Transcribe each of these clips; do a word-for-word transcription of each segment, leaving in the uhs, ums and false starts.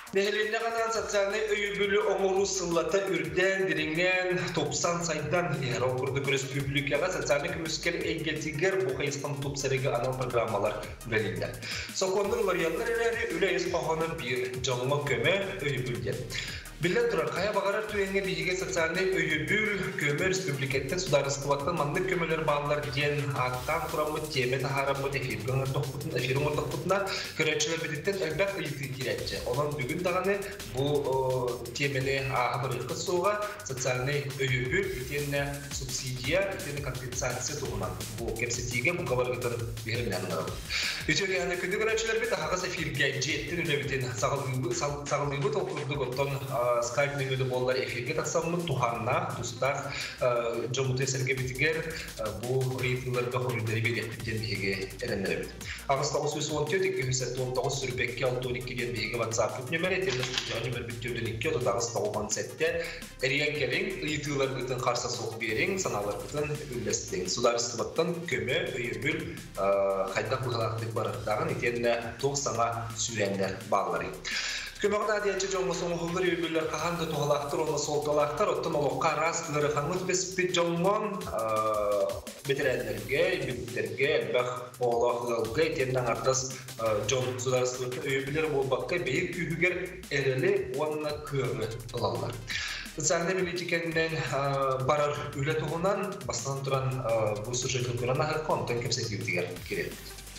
Nehilinne kanan sosyalne öýübülü oňury syllata ürden diringen topsan saydan ýer okurduk respublikaga sosyalne kömüskel eýgetiger bu haýspan topsarıga anal programmalar verildi. Sokondur variantlar eleri üleýis pahany bir jaňma köme öýübülge. Bilden turar kaya bagarar tüyenge bihiге soциальный öýübül köme respublikatda sudarystywatdan mandyk kömeler bağlar diýen attan turammy teme taharammy efir göňür tokputun efirin tokputuna köreçiler beditten elbet ýyty giretçe. Onun bugün dagany bu temeni ahabarykka soga soциальный öýübül ýetene subsidiya, ýetene kompensasiýa tugunan. Bu kepsetiге bu gabargydan berilýän. Üçüncü ýa-da köňü köreçiler bit hagas efirge jetden öle biten saglygy saglygy tokurduk otdan Skype menüde bollar efirge taksammy tuhanna dustar jomuty serge bitiger bu reytinglerge horudary beripden bege erenlere bit. Agasta on dört iki yüz on dokuz Sürbekki altı on iki diýen bege WhatsApp numeri telefon numeri bitýärden iki da Agasta on yedi eriýen geliň ýytylar bilen garsa sok beriň sanalar bilen üllesdiň. Sudarystywatdan köme öýübül haýda bugalakdyk baratdagyň etenne togsana süýenler baglary. Kömөгde adiyatçı jongosun oğulları öbürler kahanda toğalaktır, onu soltalaktır, ottan olukka rastlары қаңыз беспет жоңмон бетерәлерге, биттерге, бәқ оғылақылға етеннен артас жон сударыстылықта өбілер болбаққа бейік күйгігер әрілі онына көңі ұлалар. Социальный политикеннен барар үлі тұғынан бастан тұран бұл сұржетлік көрін ағыр контент кепсетігітігер керек.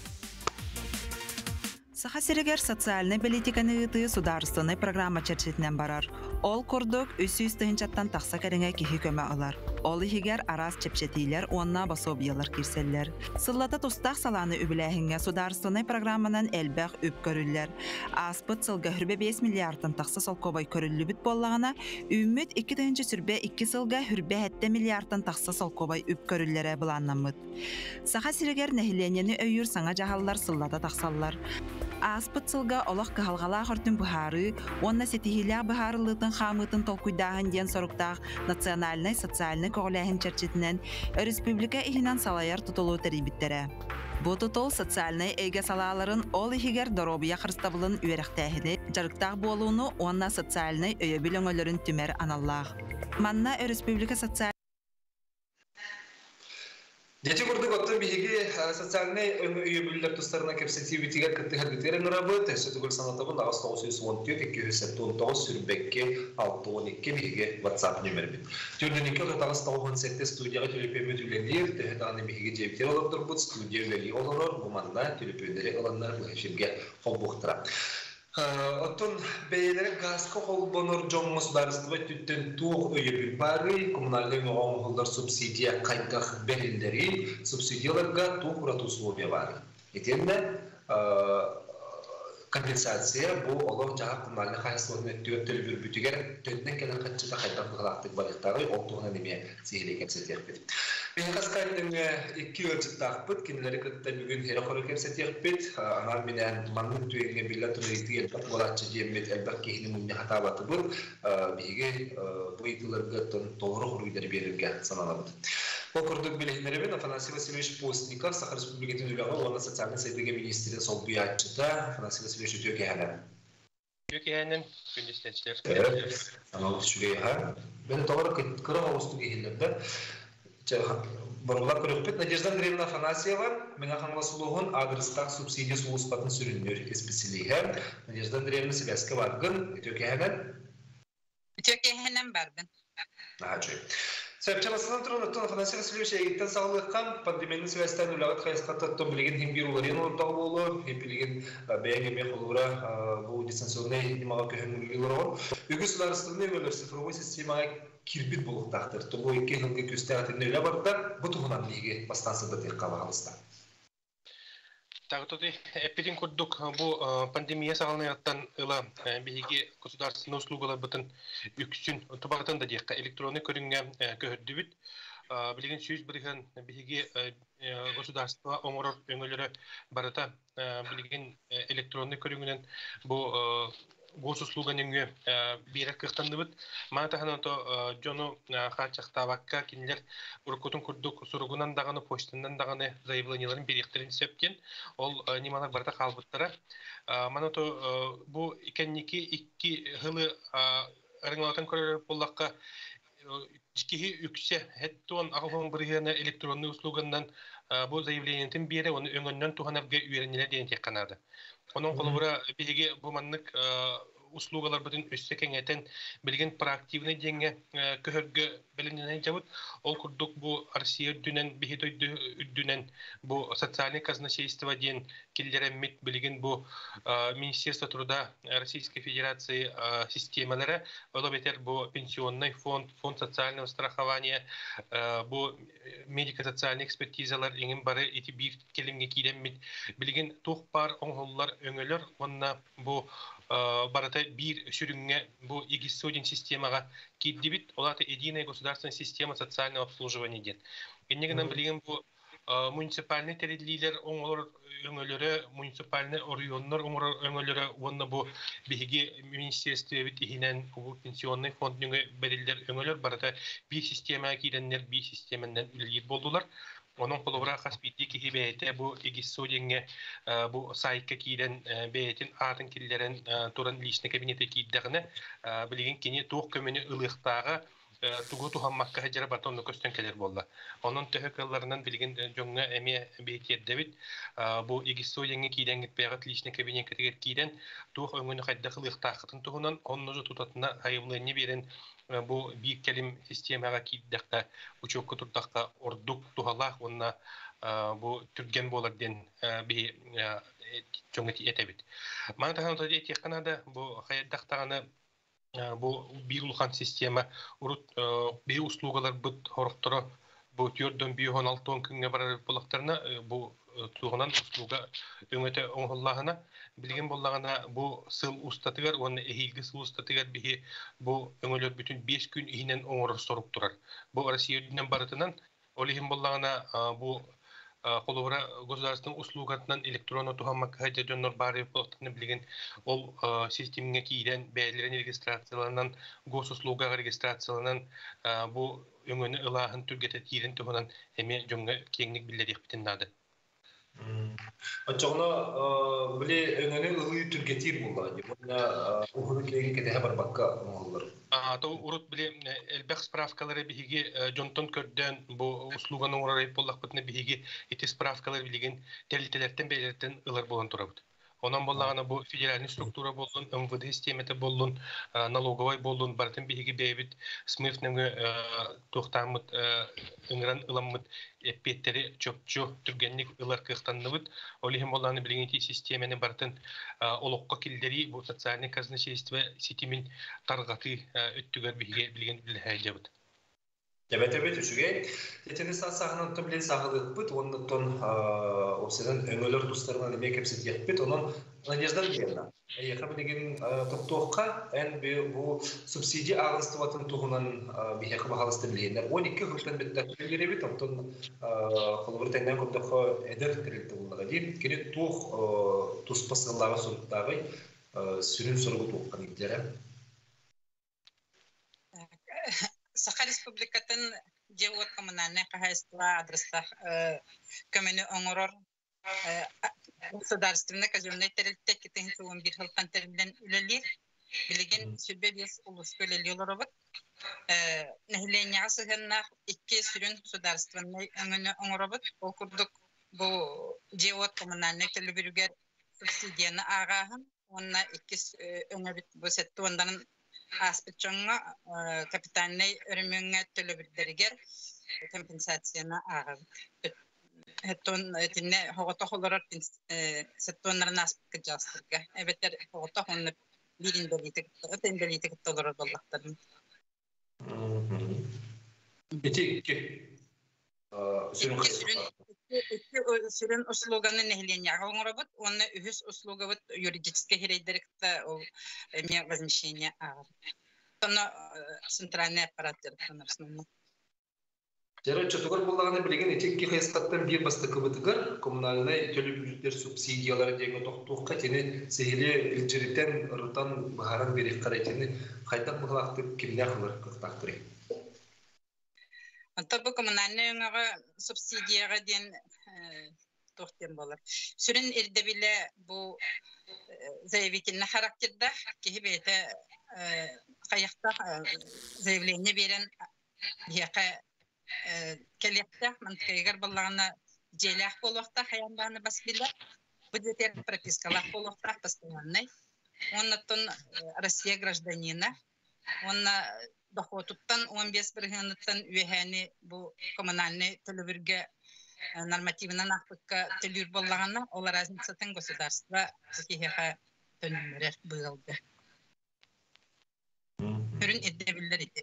Саха серегер социальный политиканы ыты сударственный программа чечетинен барар. Ол курдук үч жүз тыгынчаттан такса кереңе кихи көмө алар. Ол ихигер арас чепчетилер, онна басобиялар кирселлер. Сыллата тустак саланы үбүлэхинге сударственный программанан элбэх үп көрүллер. Аспыт сылга хүрбе беш миллиардтан такса солкобай көрүллүбүт боллагана, үмүт эки тыгынчы сүрбе эки сылга хүрбе хетте миллиардтан такса солкобай үп көрүллере буланнамыт. Саха серегер нехиленени өйүр саңа жахаллар сыллата таксаллар. Аспыт сылга олох кахалгала хортун бухары, онна сетихиля бухарылытын хамытын толкуйдагын ден соруктаг национальный социальный коголяхин чарчетинен республика ихинан салаяр тутулуу терибиттере. Бу тутул социальный эйге салаларын ол ихигер доробуя хырстабылын үеректәһили, жарыктаг болууну онна социальный өйөбүл өңөлөрүн түмер аналлах. Манна республика социальный Дети курдук оттон биһиги социальный өйөбүллер тустарына кепсетибитигер кыттыгар битерен ырабыт, сөтүгүл санатабын агыс тогуз жүз он төрт эки жүз он тогуз Сүрбекке алты он эки биһиги WhatsApp номер бит. Түрдөн эки агыс тогуз он жети студияга төлөпөмө түленер, тегеданы биһиги жебитер олордур бут студия вели олорор, буманда төлөпөндөрү аландар бу эфирге холбуктура. Оттон бейлері газқа қолбонор жоңғы сударыстыва түттен туық өйебіл бары, коммуналдың оңғылдар субсидия қайдақ берілдері, субсидияларға туық ұрат условия бары. Етенде компенсация бұл олар жаға коммуналдың қайсылығын өттігер төлі бүрбүтігер төттен кәлін қатшыда қайдақ бұғалақтық барықтағы олтуғына неме сейілі кәпсетер беді. Мен қасқайдың екі өрчіттақ бұд, кенелері күтті бүгін хері қоры кәпсетер беді. Анар менен манның түйенге білі тұрайты елбақ болатшы жемет әлбақ кейінің мүнне қатабаты бұд. Бейге бұл етілерге тоғыры құруйдары берілге саналы бұд. Бұл күрдік білігінеребен Афанасий Васильевич Постников, Саха Республикатын үліға оны социальный сайдығы министері сол бұятчыда. Афанасий Васильевич өте кәйәлі. Өте кәйәнін күндестеншілер. Аналы түшірейға. Бені тоғыры күрі ауысты кейілерді. Бұрғылар көріппет Надежда Андреевна Афанасьева, мен аңласылуғын адрестақ субсидия сұлыспатын сүрінлер еспесілігі. Надежда Андреевна Селеске барғын, өте кәйәнін? Өте кәйәнін барғын. Ачай. Сөйіпчаласынан тұрын ұттын Афанасий Васильевич әйгіттен сағылыққан пандемияның сөйістен үләғыт қайысқаттаттың білеген хембир оларен орынтау болу, білеген бәйін емек олура бұл дистанционный немаға көхіңгілер ол. Үгі сұларыстығын өмелер цифровой системаға кирбит болуқтақтыр. Бұл екі ғылғы көсті әтінің өлі бардар, бұл тұғынан лиге бастансыды тек қалағалыста. Тағытыды әппеден көрдік бұл пандемия сағалынаяқтан ұла бейге государственный услугалар бұтын үксін тұбағытын да дейққа электронный көрінге көхірді бүт. Білеген сөз бірген бейге государство оңырыр өңілері барыта білеген электронный көрінгінен бұл гос услуганы бирер кыхтандыбыт. Маатахана то жону хачахтабакка кинилер уркутун курдук суругунан даганы почтандан даганы заявленияларын беректерин сөпкен. Ол нималар барда калбыттара. Мана то бу икенники икки хылы арыңлатын көрөр боллакка жикихи үксе хеттон агылган биргене электронный услугандан бу заявлениятын бере оны өңөннөн туханарга үйренелер деген тек канады. Onun kolubura bilgi bu manlık услугалар бүтін өссе кеңетен білген проактивный деңге көһөргө беленен жабыт ол курдук бу Россия дүнен бихит өйдүнен бу социальный казначейство ден киллереммит билген бу Министерство труда Российской Федерации системалары оло бетер бу пенсионный фонд, фонд социального страхования, бу медико-социальный экспертизалар иңин бары ити бир келимге киреммит билген тух бар оңоллар өңөлөр онна бу барата бир сүрүнгө бу эгиссодин системага киддибит олата единая государственная система социального обслуживания ден. Эннегенен билген бу муниципальный территориялер оңолор өңөлөрө муниципальный районнор өңөлөрө онна бу биги министерство бит ихинен бу пенсионный фондуңа берилдер өңөлөр барата бир системага киденнер бир системандан үлгү болдулар. Onun kolubura xas bitdi ki hibeyete bu egisodinge bu sayıkka kiren beyetin atın killerin turan lişne kabinete kiddağını bilgin kini tuğ kömünü ılıqtağı tuğu tuhanmakka hacara batonlu kösten keler bolda. Onun töhöklarından bilgin jonga emi beyetiyer David bu egisodinge kiren gitbeğat lişne kabinete kiren tuğ öngünü haddaq ılıqtağıtın tuğunan onnuzu tutatına hayımlarını beren bu bir kelim sistemaga kiddaqta uçuk tutaqqa orduk tuhalaq onna bu türgen bolardan bir çoğunlukla etebit. Mağdahan da diye Kanada bu hayattaqtağını bu bir ulkan sistema urut bir uslugalar bud horqtara bu türden bir on altı on günge barar bulaqtarına bu tuğunan usluga öngöte oňhollahına bilgen bollagana bu sıl ustatygar onu ehilgi sıl ustatygar bihi bu öňölör bütün beş gün ihinen oňor sorup turar. Bu Россиядан baratынан olihim bollagana bu kolubura государственный услугатынан электронный тухаммак хәҗә дөннөр бары бултны билген ол системага киен бәйләрен регистрацияланнан госуслугага регистрацияланан бу өңөнө ылаһын түргәтә тирен туханан эме җоңга кеңник билдерик битендады. Açıkçası böyle önemli ılığı Türkiye'dir bunlar. Bunlar uğurluğun kete haber bakka olur. А то урут били элбек справкалары биги жонтон көрдөн бу услуганы урарып боллак бутны биги эти справкалар билген телителерден белерден ылар болгон турабыт. Ondan bolлагана бу федеральный структура болдун, эм вэ дэ системете болдун, налоговой болдун, бартын биги бейбит смыфныңы тохтамыт ыңран ыламмыт эппеттери чөпчү түргенник ылар кыктаныбыт. Олихим болланы билгенти системени бартын олокко килдери бу социальный казначейство ситимин таргаты өттүгөр биги билген билхайжабыт. Evet evet üçüge. Geçen saat sahnen tablet sağlık bit, onun ton obseden öngölör dostlarına demek hepsi diyet onun nadejdan geldi. Yakın bilgin toptoğka en bu subsidi ağızlı vatan tohunan bir yakın ağızlı bilgiler. on iki hırttan bittikleri bit, onun kalabalıktan koptuğu eder kırıldı bunlara değil. Kiri toh tuspasınlara sorduğu sürün sorgu tohkan giderim. Саха Республикатын Жеот коммунальное хозяйство адреса көмөнү оңорор государственный казенный терилте кетен он бир хылтан терилден үлелер билген сүрбебес улус көлелер обот нехления сыгынна икки сүрүн государственный өңөнү оңоробот ол курдук бу Жеот коммунальный телебиргер субсидияны агагын онна икки өңөбүт бу сетти ондан аспетчонга капитальный өрмөнгө төлөбүлдөргөр компенсацияны агып этон этине хогото холорор сеттоннарын аспетке жастырга эбетер хогото хонны бирин белитик этен белитик толорор боллактарын Битик сүрүн услуганы нехления оңоробут оны үһүс услуга вот юридическое херейдерикте ол эме возмещение агып тоно центральный аппарат основной Жара чотогор буллаганы билген этекки хыяскаттан бир бастыкы бытыгар коммунальный төлөбүлүктөр субсидиялары деген токтуукка тени сехиле илжиритен ырытан баһаран берек карайтыны кайта булактып кимне кылыр кыктактыры. Anta bu коммунальный өңөөгө субсидияга ден тохтен болар. Сүрүн элде биле бу заявительный характерда кебете каякта заявление берен яка келекте мантайгар баллагына желах болуакта хаянданы басбиле бюджет пропискалар болуакта постоянный. Оннан Россия гражданина. Он доходуттан он беш проценттан үеһәне бу коммунальный төлөбүргө нормативна нахпыкка төлүр боллагана олар разницатын государство кихеха төнүмөрөр быылды. Көрүн эдебиллер иде.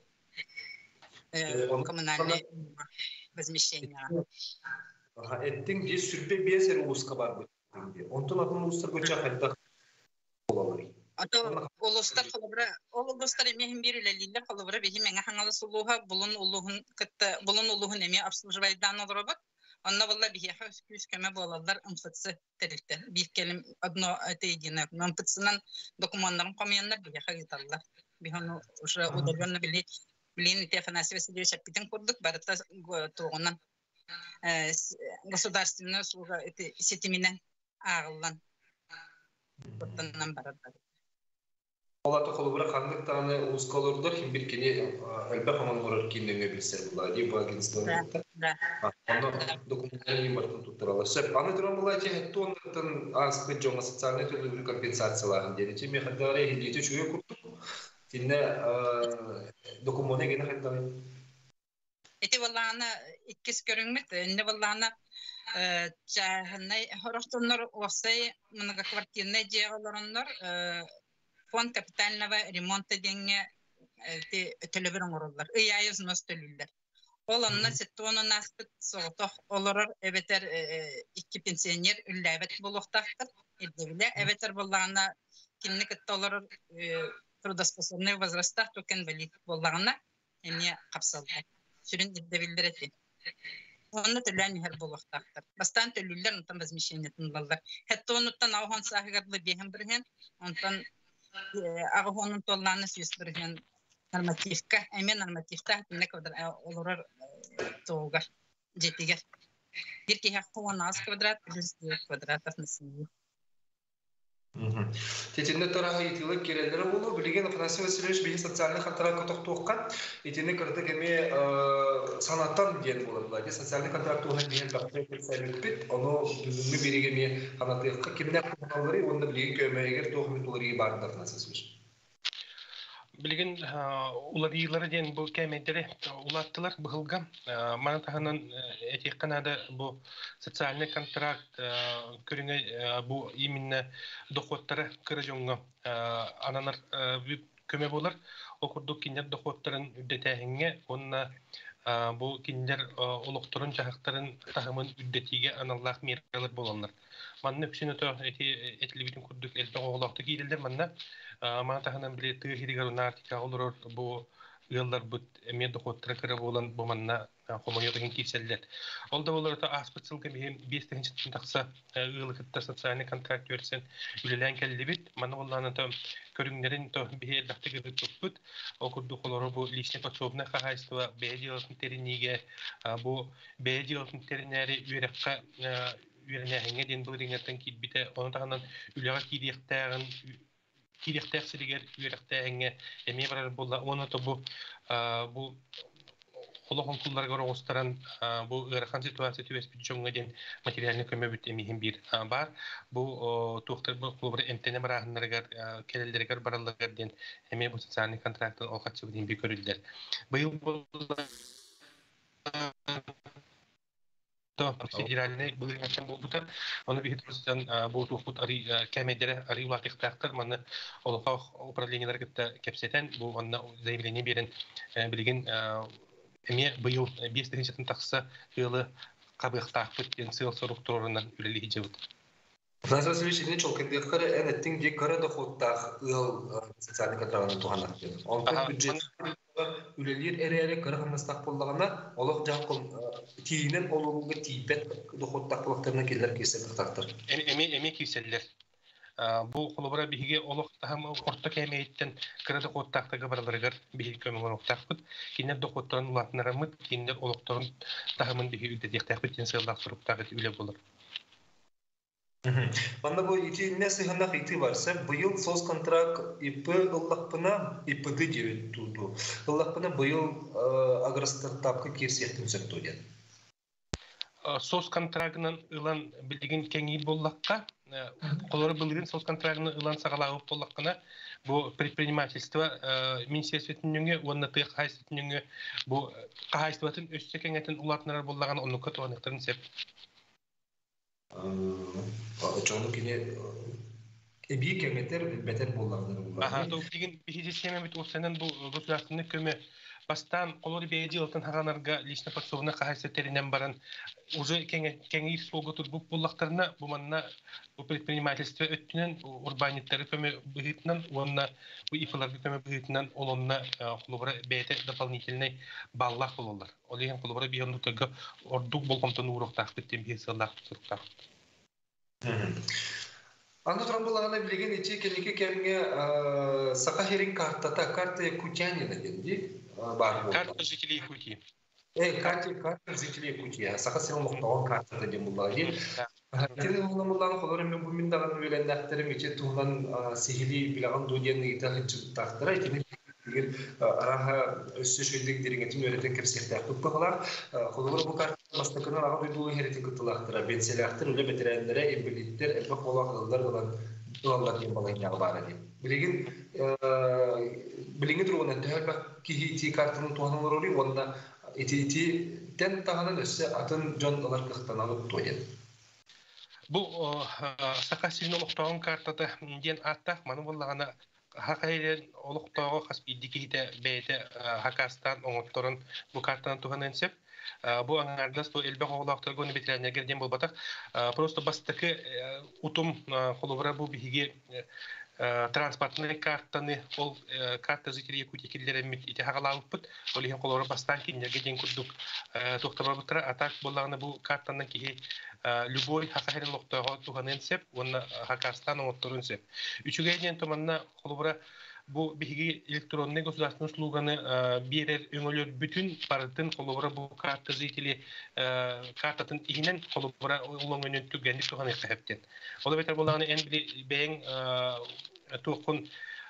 Коммунальный возмещение. Ага, эттин же сүрбе бесер ууска бар бу. Онтон атын уустар көчө кайда болалар. Ото олустар холобра олустар эмехин бирилелилер холобра бехи меңе хаңалы сулуха булун улуһун кытта булун улуһун эме обслуживайдан олоробот онна болла бихи күз көмө болалар ымсытсы терилте бир келим одно это единое мампытсынан документтарын комуяндар бихи хагыталлар бихону уже удаленно били блин Афанасий Васильевич апитен курдук барыта тоғынан государственная услуга это сетиминен агыллан бутаннан барады. Олаты холобра кандык таны ускалордор ким бир кини элбе хаманлар киндеңе билсер була ди бу агентствода. Да. Аны документтарын бартын туттуралар. Сеп аны туран була те тоннан аспы жоңа социальный төлөбүр компенсацияларын дени ми хадары хилите чуе куртук. Тинне документы гене хадары. Эти валана иккис көрүнгмөт, энне валана жаһаннай хоростоннор осай многоквартирный жегаларыннар фонд капитального ремонта деньги төлөбүр оңорулар. Ыяй узнос төлүллер. Ол онна сеттону наспыт соотох олорор эбетер икки пенсионер үлләбет болуктактыр. Эдебиле эбетер боллагана кинник толорор трудоспособный возраста токен инвалид боллагана эмне капсалды. Сүрүн эдебилдер эти. Онна төлән һәр болуктактыр. Бастан төлүллер онтан возмещение тынлалар. Хәтта онуттан аухан сахыгарлы бехен бирген, онтан агыгонун толланы сүстүрген нормативка, эме нормативта не квадрат олорор тоогар жетигер. Бир ки хакуанас квадрат плюс девять квадратов на семью. Мм. Тетинде тарахы итилек керелдери болу, билген Афанасий Васильевич бии социальный контракт токтуукка, итине кырды кеме санаттан ден болду. Ди социальный контракт оны бии бакты сәлүппит, оны дүнү биригеме канатыкка кимне кылгандары, онда билген көмөгер тохмет булары барды Афанасий Васильевич. Билген уларыйлары ден бу кемендери улаттылар быгылга. Мана таханан эти канада бу социальный контракт көрүнгө бу именно доходтары кырыжонго ананар көмө болар. Окурдук киндер доходтарын үддетеңге онна бу киндер улуктурун жахактарын тахымын үддетиге аналлах мералар болалар. Манны үксүнөтө эти этлибитин курдук элбе оголокты кийдилдер манна мана таханан биле тыгырыгар артика олорор бу ыллар бут эме доходтары кыра болан бу манна хомойотын киселдет. Ол да оларда аспыцылга беш тегинчи такса ылыкытта социальный контракт берсен үлелен келдибит. Мана олланы то көрүңнөрүн то бие дактыгы туппут. Окурду колору бу личный подсобное хозяйство беделотун терниге бу беделотун тернери үрекка үренәһеңе ден бу диңгәтен китбите. Оны тагынан үлега кидиектәгән кидиектәксилигер үректәһеңе эме бар булла. Оны то бу бу Холохон кулларга рогостаран бу ырхан ситуация төбес бүҗөңгә ден материальный көмө бит эмиһин бир бар. Бу тохтар бу клубы эмтене барахнарга келелдергә бараллыгы ден эме бу социальный контракттан алгачы ден бир көрүлдер. Быел то федеральный бүлегән булды. Аны бит просто бу тохтар ари кемедере ари улатыктактыр. Маны олга управлениеләргә кепсетен бу аны заявление берен билген эме быйыл беш тегинчи такса ылы кабыктак потенциал структураларынан үлели жебит. Афанасий Васильевич не чолкенде кара энеттин де кара доходтах ыл социальный контрактын туганак. Он бюджет үлелер әрі-әрі қырғаныстақ болдағына олық жақын тиінен олуға тиіпет доходтақпылықтарына келер кесе қықтақтыр. Эме кеселер. Бу қолыбыра биге олық тағым орта кәмейттен кірді қоттақтығы бараларығыр биге көміңін оқтақпыд. Кейінер доходтарын ұлатынарымыд, кейінер олықтарын тағымын биге үлдедектақпыд, тен сығылдақ сұрыптағы үле болыр. Манда бу итинне сыгынак ити барса, быйыл соц контракт ИП ыллакпына ИПды дебет туду. Ыллакпына быйыл агростартапка кирсектин сөктөден. Соц контрактынан ылан билген кеңи боллакка, колору билген соц контрактынан ылан сагалагып боллаккана, бу предпринимательство министерствотуннуңе, онна тык хайстотунуңе, бу хайстотун өссө кеңетин улатнарар боллаган оннукка туаныктарын сеп. Çoğunluk yine büyük kemikler beter bollardır. Aha, то bilgin bir sistemi bit olsanın bu Rusya'nın köme bastan kolori beji altın haganarga lişne patsovna kahseterinden baran уже kengir slogotur bu bollaklarına bu manna bu предпринимательство öttünen urbanitleri köme büyütünen onunla bu ifalarga köme büyütünen olonuna kolobra bete дополнительный ballar bollar. Oleyen kolobra bir yandıkta orduk bolkomtan uğraqtaq bittim bir sallaq turuqtaq. Анда тромболағана білеген ете кенеке кәмге сақа херин картата, карта Якутянина денді бар болды. Карта жителей Якутии. Э, карта жителей Якутии. Сақа сен мұқтауын картата дем бұлағы. Тені ұғынан бұлағын қолары мен бұмын дағаны өлен әқтерім ете туғынан сехили білаған дудияны ете ғытчықтақтыра. Етені егер араға өссі шөлдегі дереңетін өретен кірсекті әқпіп бұғылар. Қолығыр бұл карта Мастакынан аға дойдуы хереті күттілақтыра, бенселяқтыр, өлі бетерәндері, ембілеттер, әлбі қола қылдар ұлалар дем балайын яғы бары деп. Біліңі тұрғына тәлбәк кейі ити картының туғанылар ұры, онына ити-ити-тен тағанын өсі атын жон олар қықтан алып тойын. Бұл сақасының олықтауын картаты ден аттақ, маны болағана Хакайрен олықтауға қаспейді кейді бәйді Хакастан оңыттырын бұл картынан туғанын сеп. Бу аңардас то элбе оглактар гоны бетерәннәр дем булбатак. Просто бастыкы утум холовра бу биге транспортный картаны ол карта жителей Якутии киллерәмит ите хагалалыппыт. Олеген холовра бастан киннәргә ден курдук тохтаба бутра атак буллаганы бу картаннан ки любой хакахерин локтага туганын сеп, онна Хакастан оттурун сеп. Үчүгә ден томанна холовра bu bilgi elektronik gosudasının sloganı birer öngölür bütün partın kolobora bu kartı zitili kartın ihinen kolobora olan önün tükendik tuğanı hepten. Ola beter bolağını en bili beyin tuğun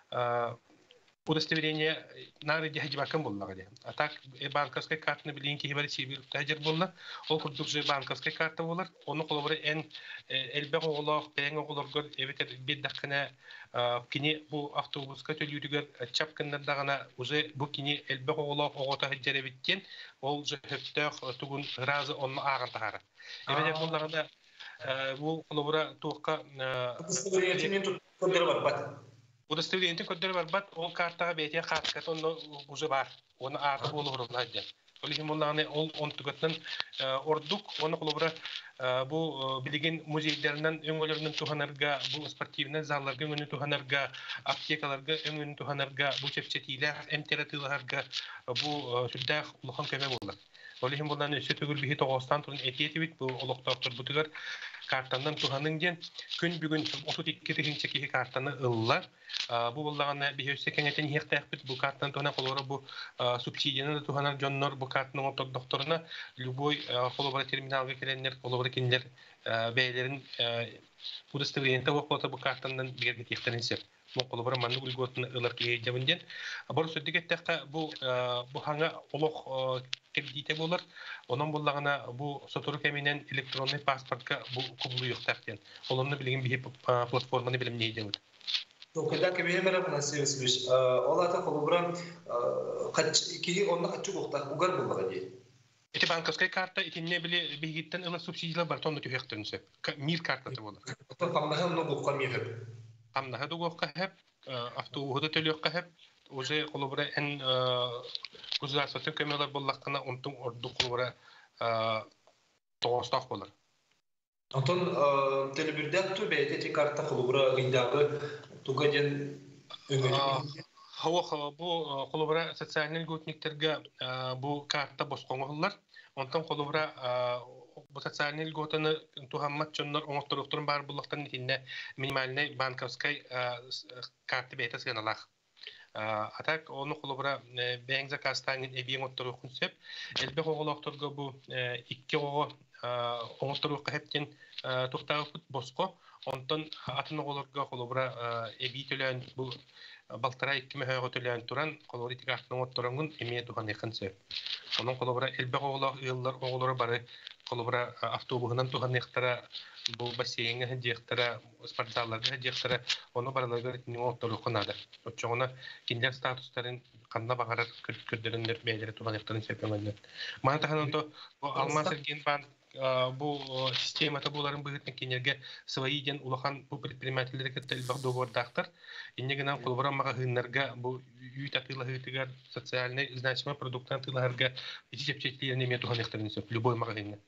удостоверение нарыди хажбакан боллага де. А так банковская картаны билин ки хибари сибир тажир болла. Ол курдук же банковская карта болар. Оны колобора эн элбе оголок, бең оголоргор эбетер биддакына кини бу автобуска төлүрүгөр чапкандар дагана уже бу кини элбе оголок огота хаджере биттен. Ол же хөттөк тугун разы онны аган тагара. Эбетер боллаганда бу колобора туукка удостоверение туттур бар бат. Удостоверение көддөр бар бат, ол картаға бетия картка онно уже бар. Оны аты болур улайда. Олихим боллаганы ол онтугаттан ордук, оны колобра бу билеген музейлеринен өңгөлөрүнөн туханарга, бу спортивный залларга өңгөнү туханарга, аптекаларга өңгөнү туханарга, бу чепчетилер, эмтератыларга бу сүддах улахан көмө болду. Олихим боллаганы сөтөгүл бихи тогостан турун этиети бит бу олоктоктор бутугар картандан туханын ден күн бүгүн отуз экки кихи картаны ыллар. Бу боллаганы бихөсө кеңетен хектәкбит бу картаны тугана колора бу субсидияны туханар жоннор бу картанын отор докторуна любой колобра терминалга келеннер колобра киндер бәйлерин удостоверениеде окута бу картандан бирге тектенин сеп. Бу колобра манды үлгөтүнө ылар кийдебинден. Бор сөддүгеттекка бу бу хаңа олох кредите болар. Онун боллагана бу сотуру кеминен электронный паспортка бу кублуюк тактен. Олонну билген бихи платформаны билимнейди. Когда кемемера насыбыз, олата колобра кач ки онна качу бохта угар боллага ди. Эти банковская карта итинне биле бигиттен ылар субсидиялар бар, тонну төһөктөнсө. Мир картасы болар. Тамнаха ну бокка мир. Тамнаха дугокка хеп, автобуста төлөккө хеп, уже колобра эн государственный көмөлөр боллаккана онтун орду колобра тоостак болар. Антон телебирде ту бейте карта колобра гыйдагы тугаден өңгөлү. Хавах бу холобра социальный льготниктерге бу карта босқоңоллар. Онтан холобра бу социальный льготаны тухаммат чоннор оңоттурухтурун бар буллактан нитинне минимальный банковской карты бетес геналах. Атак оны холобра бәң заказтанын эбиң оттурухун сеп, элбе оголокторго бу икки ого оңоттурухка хептен тухтагып боско. Онтан атын оголорго холобра эби төлөн бу Балтара икки мөһөгө төлөөн туран колоритик артын оттороңун эмие туган якынсы. Онун колобра элбе оголор ыллар оголору бары колобра автобусунан туган яктара бу бассейнге хедиектара спортзалларга хедиектара оны бараларга не оттору конада. Очогона киндер статустарын канна багарар көрдөрүндөр бейлери туган яктарын сепемендер. Мана таханто алмаз эрген банк бу системата буларын быгытны кенерге свои ден улахан бу предпринимательлерге телбак договордактар иннегенен колбора мага хыннарга бу үйт атыла хытыгар социальный значимый продукттан тыларга ичепчетлерин эме туган яктарын сеп любой магазинне.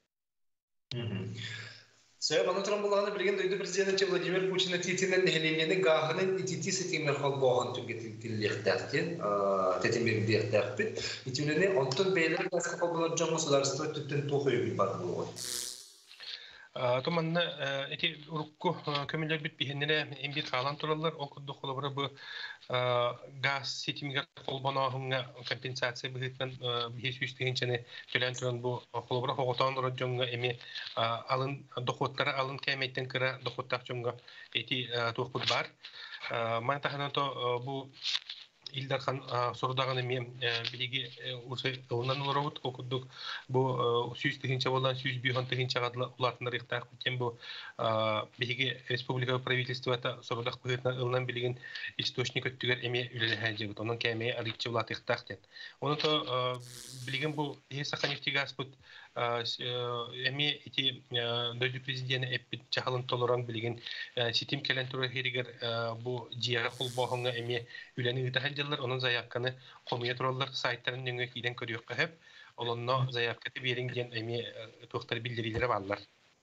Сөйіп, анатыран болағаны білген дойды президенті Владимир Путин тетінен нәхеленені ғағының итити сетемер қол болған түрге тілдердәқтен, тетемерді ектәқпет. Итүліне онтын бәйлер ғасқа қол болар жоңы сударыстығы түттен тоқы өбіл бар болуға. Томанна эти урукку көмөлөр бит бихенере эмбир калан туралар окурду колобра бу газ сетимге колбоноохунга компенсация быгытан бихи үстегенчене төлөн туран бу колобра хоготон роджонга эми алын дохоттара алын кеметтен кыра дохоттак жонга эти туукут бар мантаханато бу Илдар хан сордаганы мен билиги усы онан лоробут окудук бу сүйүз тегинче болгон сүйүз бион тегинче гадла улатындар ыктак кен бу билиги республика правительството сордак быгытна ылнан билигин источник өттүгөр эме үлеле хажыбыт онун кеме аричи улат ыктак ден ону то билигин бу саханефтегаз бут эми эти дөдү президенти эппит жахалын толоран билигин ситим келен туру херигер бу жия холбохонга эми үлени ытахалдылар онун заявканы коммуниторлар сайттарын нөңө кийден көрүөккө хеп олонно заявкаты берин ден эми туктар билдирилери баллар.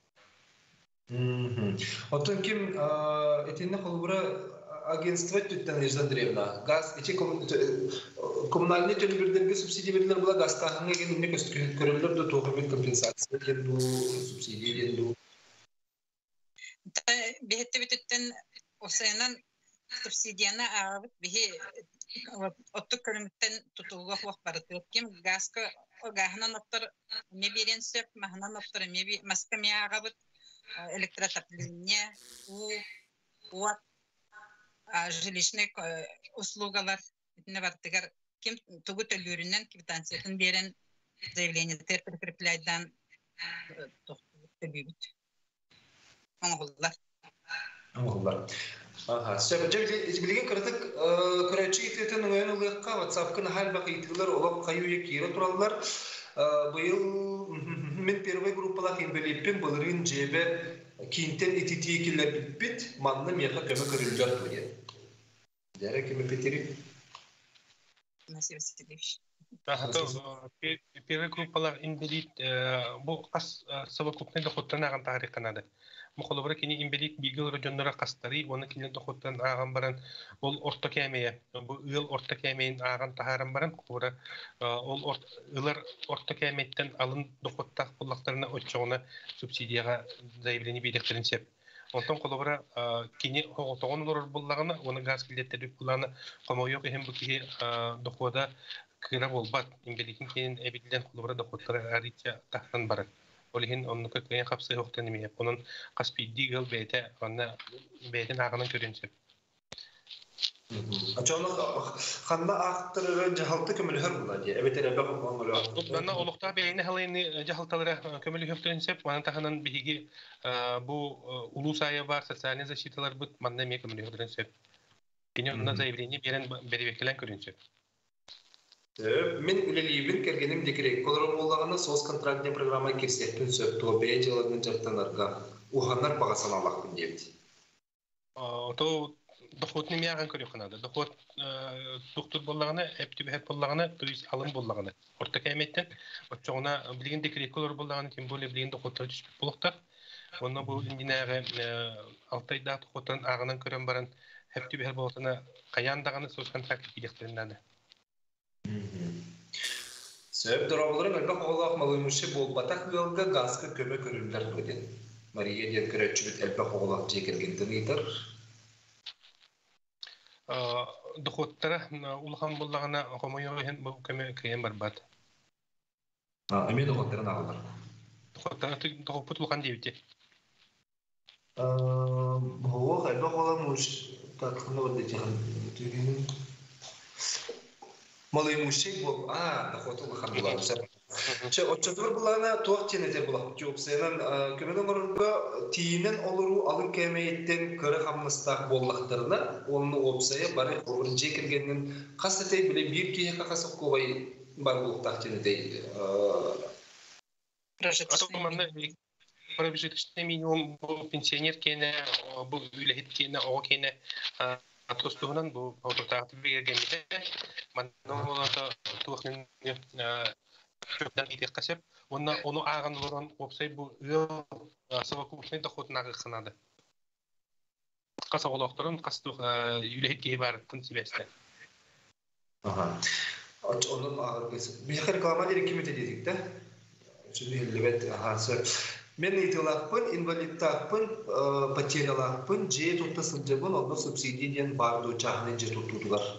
Отон ким этинне холбура агентство түттен Александровна газ эти коммунальный төлбөрдөргө субсидия берилер була газ тахынга келине көрөлөр да тогу бир компенсация берду субсидия берду. Та бехетте бүтүттен осенан субсидияны алып бихи отто көрүмүттен тутулга хок барып ким газка гахнан оттор не берен сөп махнан оттор меби маскамия агабыт электротопление у вот жилищный услугалар не бартыгар ким тугу төлөрүнөн квитанциятын берен заявление прикрепляйдан төбүт. Оңголлар. Оңголлар. Ага, сөбөжө билген кырдык көрөчү итетен оюнлыкка WhatsApp-кын хал бакыйтылар олоп каюя кире тураллар. Быйыл мен первый группалар кембелиппин булырын жебе кинтен итити киллер бит манны меха көмө көрүлдөр туя. Дәре кеме петери. Насиб Сидевич. Ага, первый группалар инвалид бу кас совокупный доходтан аган тарихтан ады. Мухолобра кини инвалид бигыл районнора кастары, оны кини доходтан аган баран ол орто кемeye, бу ыл орто кемейин аган тахаран баран кура ол ылар орто кемейттен алын доходтак буллактарына оччогуна субсидияга заявление беректерин сеп. Онтон колобра кини тогон олор буллагына, оны газ килеттери буллагына комойок эһем бу ки дохода кыра болбат. Инвалидин кенин эбидилен колобра доходтары арича тахтан барат. Олихин онны көкөйен капсы хоктан эме. Онун каспидигыл бете, онна бетин агынан көрүнсөп. Ачаны ханна актыры жахалты көмөлөр була ди. Эбетер бак болгонлор. Бана олукта бейне халыны жахалталары көмөлөр хөктөнсөп, манан таханан биги бу улуу сая бар социальный защиталар бут манна ме көмөлөр хөктөнсөп. Кини онна заявление берен беребекелен көрүнсөп. Мен үлелейбін кергенім декерек. Колорон болағаны соғыз контрактіне программа керсеттін сөп туабе жылығын жартанарға ұғанар бағасан алақпын дебді. Ото доходны мияған көрі қынады. Доход доктор болағаны, әпті бәйт болағаны, турист алым болағаны. Орта кәметтен, отчоғына білген декерек колор болағаны, тем более білген доходтар түспек болықтар. Оны бұл үндінәғі алтайда доходтарын ағынан көрін баран hep tüber boltana kayandağını söz kontak gideklerinde. Söp dorobolарын өлбөк оголак малымышы болбатак гылга газга көмө көрүлдер көден. Мария ден көрөчүбүт өлбөк оголак жекергенден ыйтыр. Доходтара улхан буллагына комойоген бу көмө кыйын барбат. А, эме доходтарын алдар. Доходтара доходпут улхан дебите. А, боо өлбөк оголак муш таткына болду жахан. Малымышы бол, а, доход улхан булар. Че отчетвар булана туак ченетер булак. Жопсенен көмөнөн орунга тиинен олуру алын кемейттен көрө хаммыстак боллактарына, онны опсая бары орунжа киргенден кастатей биле бир кие какасы кобай бар булактак ченетей. Прожиточный прожиточный минимум бу пенсионер кене, бу үлехит кене, о кене атостугунан бу ототагы бергенде, мандан болата туакнын kökten итек касеп, онна оны аган болған опсай бу ыл совокупный доходына кынады. Каса олоктурун кастык үлехитке барыптын себесте. Ага. Onun ağırlısı. Bir reklama direkt kim edecek de? Çünkü elbet hası. Men itilappın, invalidtappın, pateriyalappın, C tuttasınca bunu subsidiyen bardo çahne C tuttular.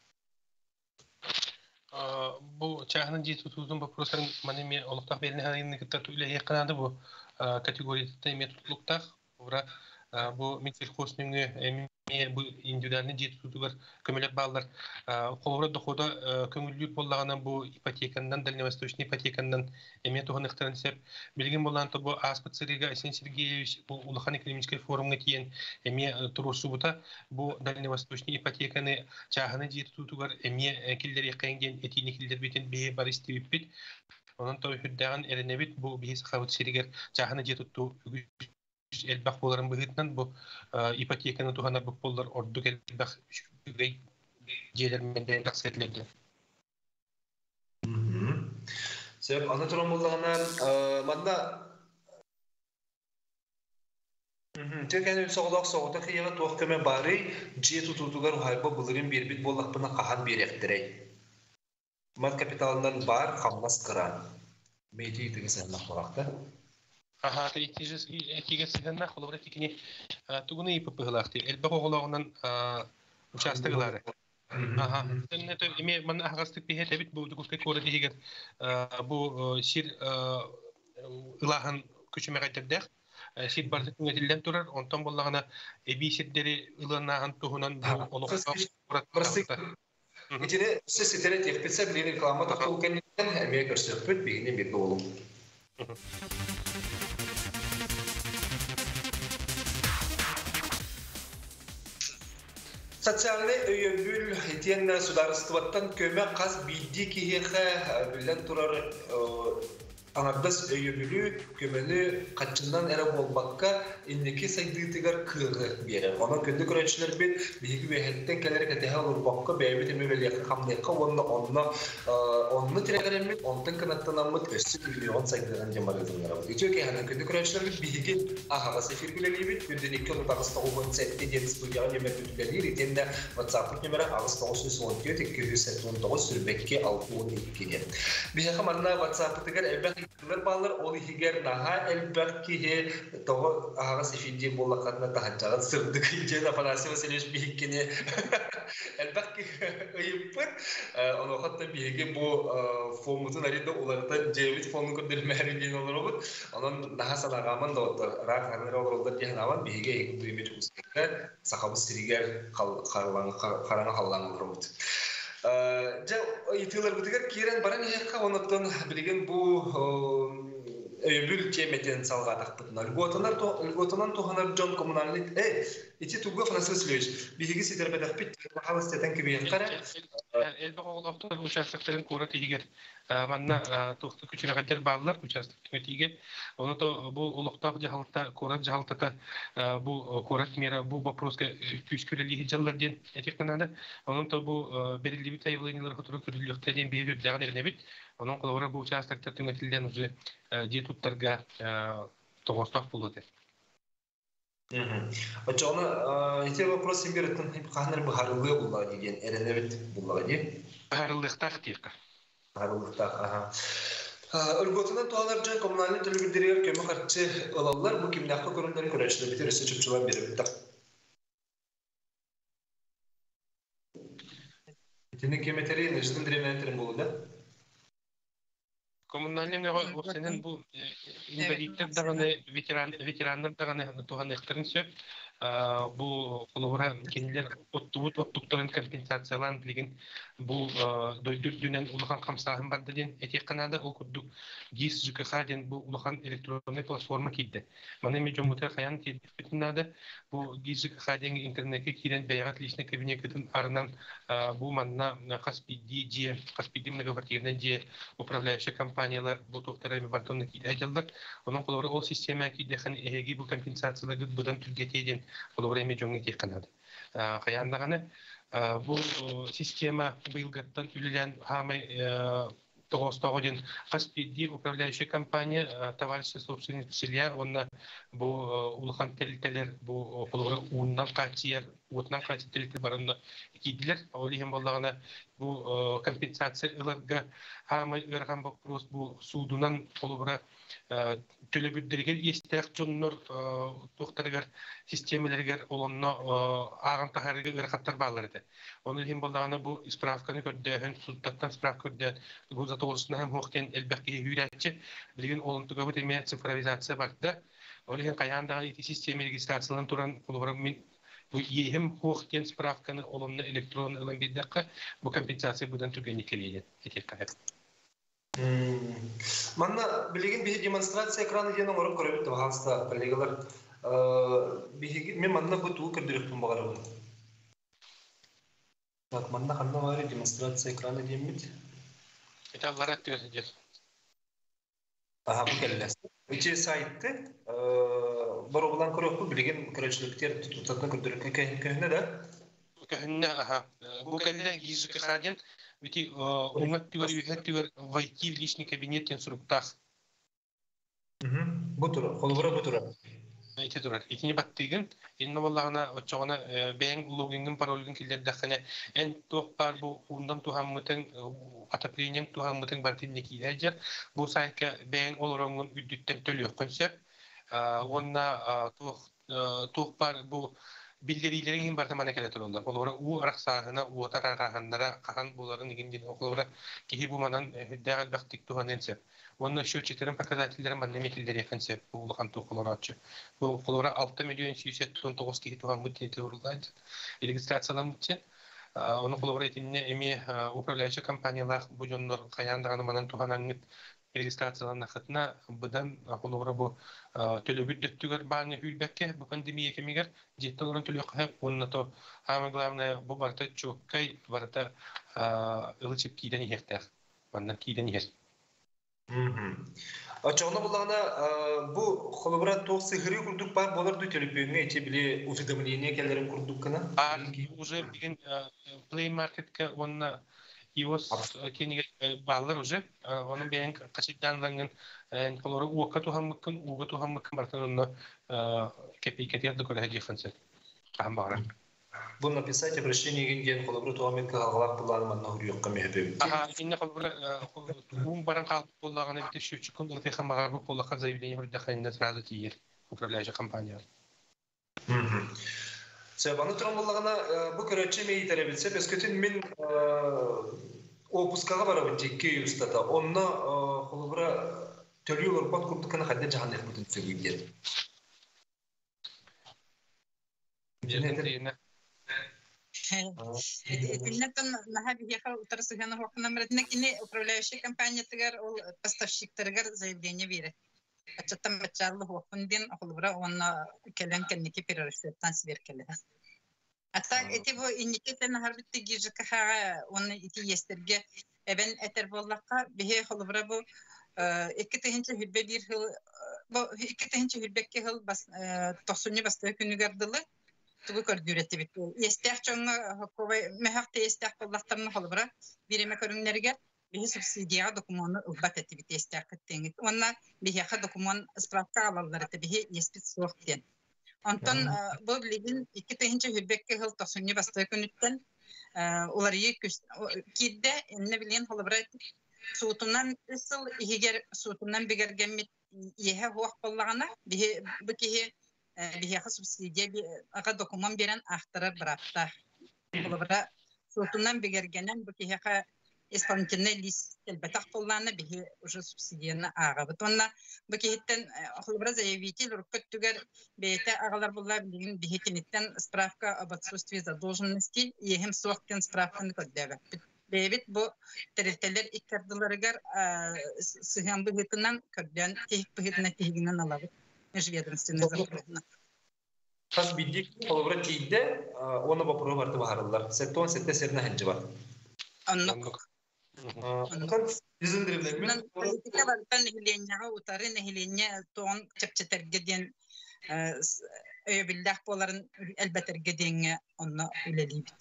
Bu çağının C tuttuğun bu proseslerin manemi olukta belirli halini gittat ile yakınadı bu kategoriyada ime tutuklukta. Bu mikser kosmünü bu individualni C tuttuğu kömülep bağlar. Kolora dokoda kömüllük bollağına bu ipotekandan, dальневосточный ipotekandan ime tohun iqtiransep. Bilgin bolan bu Aspet Sergey Asensirgeyevich bu Uluhan ekonomik forumga tiyen ime turusu buta bu дальневосточный ипотеканы çağını C tuttuğu ime killeri yaqengen etini killer biten bir bar istibit. Onun tabi hüddağın erenebit bu bir sahavut Sergey çağını C tuttuğu elbaq boların bıhıtnan bu ipotekаны tuhanar bu bollar orduk elbaq ügey jelermende taqsetlerdi. Sebep anatorum bollağına manda Türkiye'nin soğulak soğuda kıyıga tuğ köme bari C tututugar hayba bulurun bir bit bollaqpına qahan bir ektirey. Mat kapitalından bar qammas kıran. Meyti itiga sahnak borakta. Aha, itiges itiges sahnak olabra tikini tugunu ipip bıhılaqti. Elbaq oğulağından участыгылары. Aha, net ime man ağastık bir hetebit bu dukuskay kora dihiger bu sir ılahın küçüme qaytırdak. Sir bardık ünetilden turar, ondan bollağına ebi sirleri ılığınağın tuhunan bu oluqta uğratmakta. İçine siz siteret yakpetse bilin reklama takıl kendinden emeğe gösterip bilginin bir doğulu. Социальный өйөбүл этен сударыстыбаттан көмө каз бидди киһиэхэ билен турар аңардас өйөбүлү көмөлү каччынан эре болбакка иннеки сайдыытыгар кыыгы берер. Онон көндү көрөчүлөр бит биги бехеттен келер кетеһе урбакка бэбит эмебелиякка камныкка онно онно онно тирегеремит онтон канаттанаммыт өссү миллион сайдыган жамарыдыңар. Ичөке хана көндү көрөчүлөр бит биги ахага сефиргилелибит көндүн икки отагыс тогон сетти ден студияга жемертүлдери итенде WhatsApp номері агыс тогуз жүз он төрт эки жүз сексен тогуз сүрбекке алты он эки ден. Биһа манна WhatsApp тигер элбек Bunlar bağlar ol higer naha elbet ki he toho aha sefindi bollakatna tahancagat sırdık ince de falası meselesi bihikkini elbet ki ayıpın onu hatta bihige bu fonumuzun arada olardan cevit fonunu kırdırmayı diyen olur olur onun naha sanagaman da otur rak hanları olur diyen avan bihige ekim duymayı uskakta sahabı siriger karana hallan olur olur. Ja itiler bitiger kiren baran hekka onotton bilgen bu öbül temeten salgadak butna lgotonar to lgotonan to hanar jon kommunalnik e iti tugo fransız löj bihigi siterbedak bit havasteten kibi qara elbaq oğlaqtar uçastıkların kora tiger manna toxtu küçüne kadar bağlar uçastık tiger onu da bu uluqtaq jahalta kora jahalta bu kora mera bu вопроска küçküleli jallardan etiknada onun da bu belirli bir tayvlanlar oturup küçülükten bir bir dağlar nebit onun kolora bu uçastıkta tümetilden ucu diye tuttarga toğostaq buludu. Очоны, эти вопросы берут ханыр бахарлы булла деген, эренебит булла ди. Бахарлыктах тирка. Бахарлыктах, ага. Өлгөтүнөн туалар жай коммунальный төлөгүлдөргө көмө карчы ылалар бу кимнакка көрүндөрүн көрөчүлөр битер өсө чөпчүлар берип та. Тини кеметерин жидин древнентерин болду да. Коммунальный сенен бу инвалидтер даганы ветеран ветерандар даганы туганныктарын сөп бу колора кинилер оттубут оттуктарын компенсациялан билген бу дойдүрдүнен улахан камсагын бар деген этек канада ол курдук гис ЖКХ ден бу улахан электронный платформа кийди. Мана эми жомутер каян кийди бу гис ЖКХ ден интернетке кирен баягат личный кабинеттин арынан бу манна Каспиди же Каспиди многоквартирный же управляющая компаниялар бу токтарами бартонны кийди. Onun kolları o sisteme ki dehan ehegi bu kompensasyonları budan Türkiye'den kolları emi jonge tekanadı. Kayandağını bu sistema bılgattan ülilen hamay Тогостогодин Каспиди управляющая компания товарищество собственных селья онна бу улахан телтелер бу колора уннан катияр утнан катителер барында кидилер олиһем боллагына бу компенсацияларга хамай өрган вопрос бу судунан колора төлөбүддерге эстек жоннор токтаргар системаларга олонно аган тахарга өркаттар балларды. Олиһем боллагына бу справканы көрдөһөн судтан справка көрдө Doğrusuna hem hoqten elbette hüyratçı bilgin oluntuga bu demeye sıfıralizasyon vardı. Olehen kayandağın eti sistemi registrasyonun turan kulvarım bu hem hoqten spravkanı olumlu elektron olan bir dakika bu kompensasyon budan tükenlikeliydi. Etek kayıp. Manna bilgin bir demonstrasyon ekranı diye numarım görüp bağlantıda kollegalar bir men manna bu tuğ kırdırıktım bağırım. Bak manna kanna var demonstrasyon ekranı diye mi? Это ларат тёсидер. Aha bu kelles. Üçe saytı. Baro bulan körөк бу билген көрөчүлүктөр тутатны көрдүрүп көһүнө да. Көһүнө аха. Бу келде гизик хаден бити умат тивер юхет тивер войти в личный кабинет инструктах. Мм. Бу тура, холбора бу тура. Эти турар. Итини баттыгын, инна боллагына очогона бең логингин паролгин килдердахне эн топпар бу ундан тухаммытын атаплением тухаммытын бартинне килежер. Бу сайтка бең олороңун үдүттен төлөк консеп. Онна топпар бу билдирилерин бартамана келетер олар. Олар у араксагына у тарагандара кахан буларын игиндин окулора кихи бу манан дагы бактык туханенсеп. Onun счетчикlerin показательlerin mannemetilleri yakınsa bu ulukan tokuları açı. Bu kolora altı milyon yüz on dokuz kişi tuhan müddeti uğurlaydı. Registrasyalan müddeti. Onun kolora etinine emi upravляющий компаниялар bu jonlar kayandağını manan tuhan angıt registrasyalan nakıtına budan kolora bu төлөбүттүгөр бааны hülbekke bu pandemiya kemiger cidden olan төлөк hep onun to ama главное bu barta çokay barta ılıçıp kiden ihter. Mandan kiden ihter. Açıqna bulağına bu xolobrat toq sihri kurduk бар боларды телепеңе эти били уведомления келерин курдук кана. А уже билген Play Market'ка онна iOS кенеге баллар уже onun бен качыданланган колору уакка тухаммыкын уга тухаммыкын бартанына кепикетер докора дефенсе. Ам бара. Bunu написать обращение ген xolobrat туамет калгалак буланы манна хурюкка мехбе. Ага, инне колобра ум баран калып буллаганы бите шүчүкүн да техамагар бу коллака заявление бирдахайна сразу тиер управляющая компания. Мм. Себаны турмаллагана бу көрөчү мей теребилсе, бескөтүн мен опускага барабын жеке устата. Онна xolobra төлөөлөр бат курдукана хадда жаганды бүтүн сөйгөр. Жена Интернеттен наха бияха утарсыганы хокна мреднекини управляющая компания тигер ол поставщиктаргар заявление берет. Ачаттан бачарлы хокундин холбра онна келен кенники перерштан сверкеле. Атак эти бу иникетен харбитти гижкха онна ити естерге эбен этер боллакка бихе холбра бу эки тегенче хибе бир хил бу эки тегенче хибекке хил бас тосунни басты күнүгөрдүлү Tuğu gördüğüretti bitti. Yestek çoğunga kovay mehakte yestek kollaklarını holubra birime körünlerge bihi subsidiya dokumonu ıhbat etti bitti yestek ettiğini. Onlar bihi yaka dokumun spravka alallar etti bihi yespit soğuk diyen. Антон бу билигин икки тыгынча хүрбекке хыл тосунья басты күнүттен уларыйы кидде энне билген холобра суутунан ысыл игер суутунан бигергеммит иһе хуак боллагана бихи бикихи бихи субсидия ага документ берен ахтара барапта холобра суутунан бигергенен бикихи исполнительный лист элбетах боллана бихи уже субсидияны ага бутонна бикихиттен холобра заявитель руккөттүгер бейте агалар булла билген бихитиниттен справка об отсутствии задолженности иһем суактен справканы көддәбе Бебит бу терителер иккардыларыгар сыган быгытынан көрдөн тех быгытына техигинен алабы. Межведомственный запросна. Хас бидик холобра тийде, оны бапыры барды бахарылар. Сеттон сетте серна хенджи бар. Аннок. Аннок. Bizimdirimler mi? Politika vartan nehilenyaga utarı nehilenye toğun çepçeterge den öyebillah boların elbeterge denge onu üleliyibit.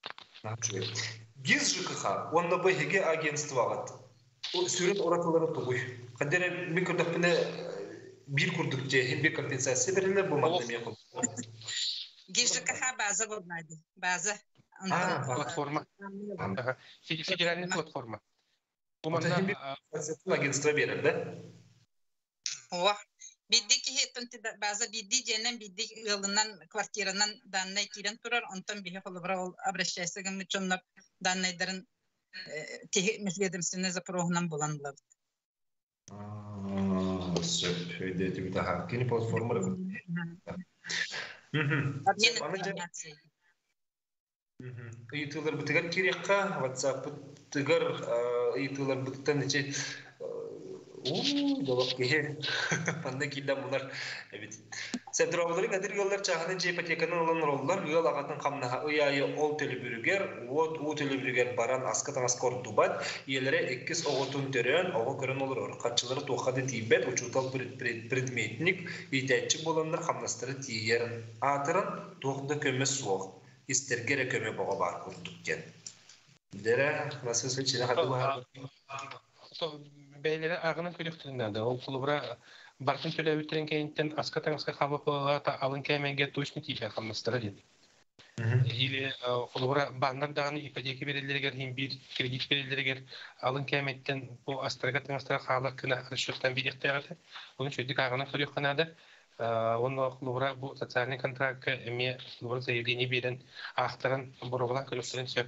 Biz ЖКХ, онда бэхэгэ агентствоғат. Сүрет оратылары тұғый. Қадері мен көрдіқпіне бір көрдікте, хембе компенсация берілі бұл маңдамия қыл. ГЖКХ база болмайды. База. Платформа. Федеральная платформа. Хембе агентство берілді. О, Бидди ki bazı biddi cenem biddi yılından kvartirandan danlay kiren turar ondan bir холобра ol обращайся гэмэ чоннар данлайдарын тех межведомственный запрогнан буlanlar. Аа, все, öyle bir daha kini platformları. Мм. Мм. Итылар битгәр кирекка, WhatsApp битгәр итылар биттен нече Oo, dolap gehe. Panda kilden bunlar. Evet. Sedravların adır yollar çağının cepetekanın olan rollar yol ağatın kamnaha ıyayı ol telebürüger, o telebürüger baran askatan askor dubat, yelere ikkis oğutun tören, oğu kırın olur. Kaççıları toğadı tibet, uçutal predmetnik, itayçı bolanlar kamnastırı tiyer. Atırın toğda köme soğuk. İstergere köme bağa bar kurdukken. Dere, nasıl seçine hadı var? Beylere ağının kölüktüründədir. O kulubra barkın töləbütürün kəyinten aska-tanska xabapıqata alın kəməyge точно tiyər xamnastıra dedi. Или kulubra banlar dağını ipodeki verilirler, hem bir kredit verilirler, alın kəməydən bu astraga-tangastra xalaq kına arışıqdan bir iqtiyardı. Onun çöydük ağının kölüktüründədir. Onu kulubra bu sotsialni kontrakka eme kulubra zaявление берен ақтарын бұрығылан kölüktürün söp.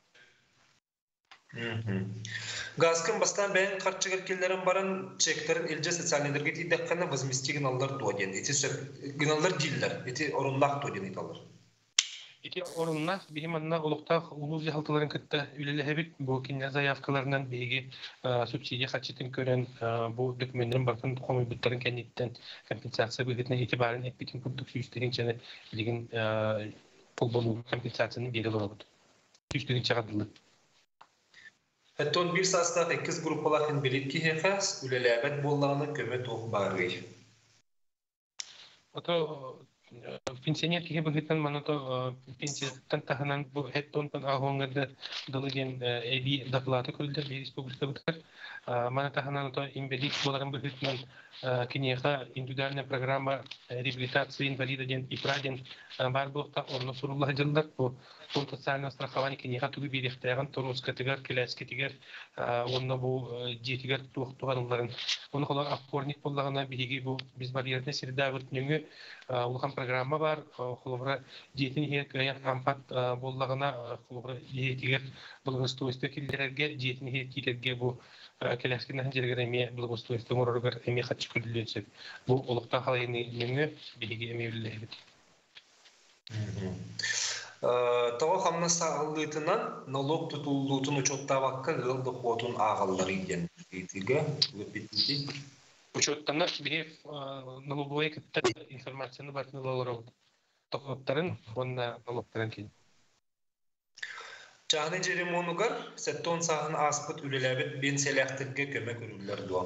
Газкын бастан бәйін қарчығыр келдерін баран чектерін елже социальнедерге дейдіққаны возмести гыналар дуаден. Эти гыналар дейділер, эти орынлақ дуаден еталар. Эти орынлақ бейім анна олықтақ улуз жағалтыларын күтті үлелі әбіт бұл кенне заявкаларынан бейгі субсидия қатшетін көрен бұл документтерін барқын қомай бұттарын кәнеттен компенсация бөгетіне етібарын әппетін күрдік сүйістеген және білген бұл болу компенсацияның берілі олабыд. Сүйістеген чағадылы. Həttон bir sastaq ikkiz gruppaların biletki həxəs ülələbət bollağını kömə toğ barı. Oto пенсионер кеге бөгеттен манато пенсияттан таханан бу хэттонтан агоңгады дылыген эби доклады көрүлдү республика бутар мана таханан то инвалид боларын бөгеттен кинеха индивидуальная программа реабилитации инвалида ден ипраден бар болта орно сурулла жылдар бу фонд социального страхования кинеха тугу бирихтаган торускатыгар келескетигер онно бу жетигер тугтуганларын оны холар апорник боллагана биги бу биз барьерне сирда өтнүңү улхан программа бар холобра жетин хек кампат боллагана холобра жетигер благоустройство килдерге жетин хек килерге бу келескенен жергереме благоустройство морогар эми хатчы күлүлөсөк бу улукта халайны неңе биги эми билебит. Тоо хамна сааллытынан налог тутулуутун учоттабакка ылды хотун агаллары иден этиге өпүтти. Учеттана бир налоговая информацияны бартылалар. Токтарын онна налогтарын кин. Чағны жеремонугар сеттон сағын аспыт үлеләбет бенселяқтырге көмек өрілер дуа.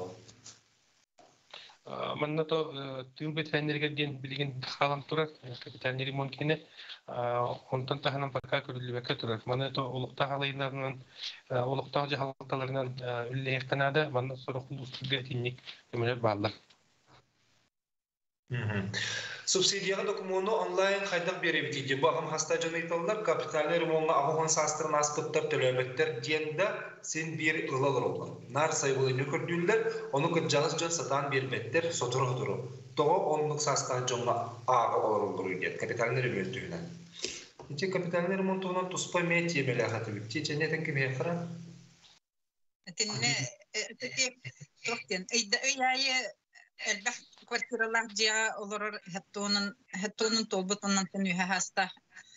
Манна то түйін бетфәндерге ден білген қалам тұрар, капитальный ремонт кені, онтан тағынан бақа көрілібәкі тұрар. Манна то олықта қалайынарынан, олықта жағалталарынан үлілер қанады, манна сұрықын ұстырға теннек көмелер бағылар. Субсидияға документу онлайн қайдақ беребетейді. Бағым хаста жанайталылар капитальный ремонтына ағуған састырын аспыттар төлөбеттер денді сен бір ұлалар олар. Нар сайбылыны көрділдер, оны күт жағыз жөн сатан бербеттер сотырық тұру. Тоғы онлық састан жонға аға олар олар үйден, капитальный ремонтуынан. Ете капитальный ремонтуынан тұспа мей темелі ағаты бітте, жәнетін кеме қыра? Әтінне, әтінне, әйайы Элбэх квартиралар жия олорор хаттонун хаттонун толбутунан төнүһэ хаста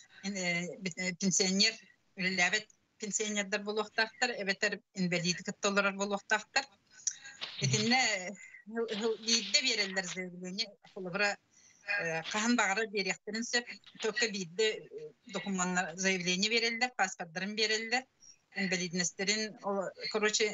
пенсионер үлеләбет пенсионердар болуктактар эбетер инвалид каттолар болуктактар этинне бидде берелдер заявление олора кахан багара беректерин сеп только бидде документтар заявление берелдер паспорттарын берелдер инвалидностерин короче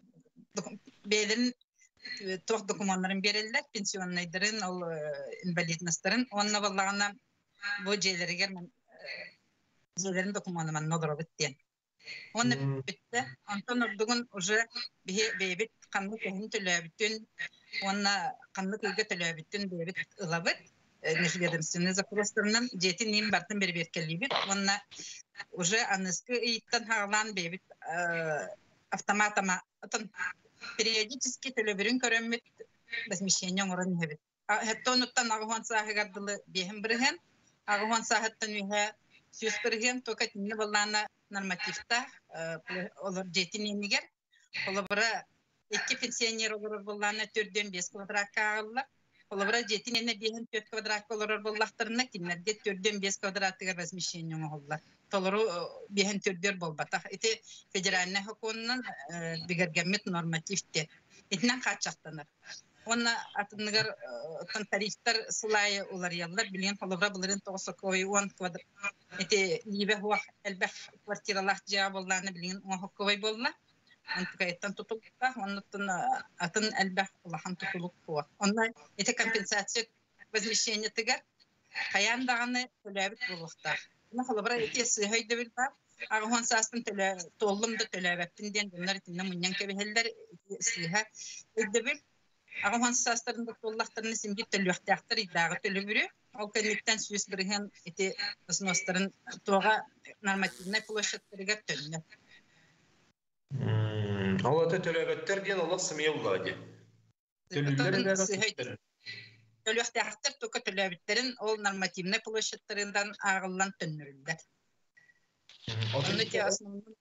белин Тоқ документтарын берелдер, пенсионныйдарын, ол инвалидностарын. Онна баллағына бұл жейлерігер мен жейлерін документыман нодыры біттен. Оны бітті. Антон ұрдығын уже бейбіт қанлы кәйін төләбіттен, онна қанлы көйге төләбіттен бейбіт ұлабыт. Межведомственный запростарынан жеті нейін бартын бері беркелі біт. Онна уже анысқы иттен хағылан бейбіт автоматама периодически төлөбүрүн көрөммүт размещение орын хебит. Хаттонуттан агуан сахагардылы бехим бирген, агуан сахаттан үһэ сүз бирген, тока тинне баллана нормативта олар жетиненигер, олабыра эки пенсионер олар баллана төрдөн беш квадратка аллар, олабыра жетинене бехим төрт квадратка олар баллахтарына киннерге төрдөн беш квадраттыга размещение олар. Толору бехин төрдөр болбатах. Ити федеральный хокуннан бигергеммет нормативте. Итнан качактанар. Онна атыныгар тарифтар сылайы олар яллар. Билген холобра буларын тоғысокой он квадрат. Ити либе хуах элбэх квартиралах жа болланы билген он хоккой болла. Антыкайттан тутулукка. Оннаттан атын элбэх улахан тутулук хуа. Онна ити компенсация возмещение тыгар. Каяндағаны төләбіт болуқтар. Холобра эти сыйды бил бар. Агын састын төлө толлумда төлөбөттүнден bunlar тинне муньян кебелдер сыйга эдебил. Агын састырын толлактарын симги төлөктактыр идагы төлөбүрү. Ал кенеттен сүз бирген эти сностарын тога нормативный площадьтарга төлөнө. Мм, алата төлөбөттөр ден олар сымыя улади. Төлөбөттөр Төлөктактыр тока төлөбүттерин ол нормативный площадьтарынан агыллан төннүрүлдер. Оны те основном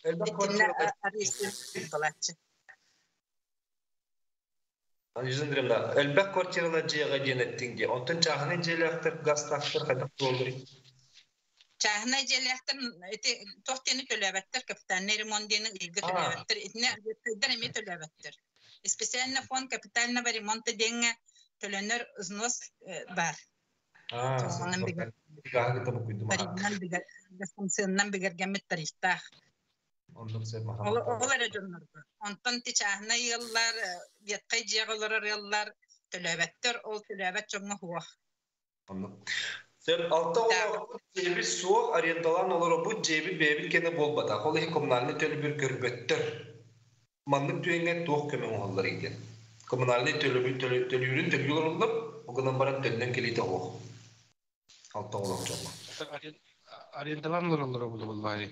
Элбек квартиралар жайга денеттинге. Онтон чагынын жайлактыр, гастактыр кайдак болдур. Чагына жайлактыр, эти токтени төлөбөттөр, капитальный ремонтдени илге төлөбөттөр, этне өттөр эме төлөбөттөр. Специальный фонд капитального ремонта денге төлөнөр узнос бар. А, сонун бигер. Гагы табы куйдум. Баринан бигер, гастанциядан бигергемет тарихта. Ондон сеп маха. Олар жоннор. Онтон тичахна йыллар, веткай жыгалар йыллар төлөбөттөр, ол төлөбөт жоңго хуа. Ондон. Сен алта олар жеби суак арендалан олар бу жеби беби кене болбата. Холы коммунальный төлөбүр көрбөттөр. Мандык түйеңе тоқ көмөң олар иген. Коммунальный төлөбү төлөбүрүн төлөбүр олар, бугунан баран төлөнөн келите хок. Алта олар жоңго. Арендалан олар болбай.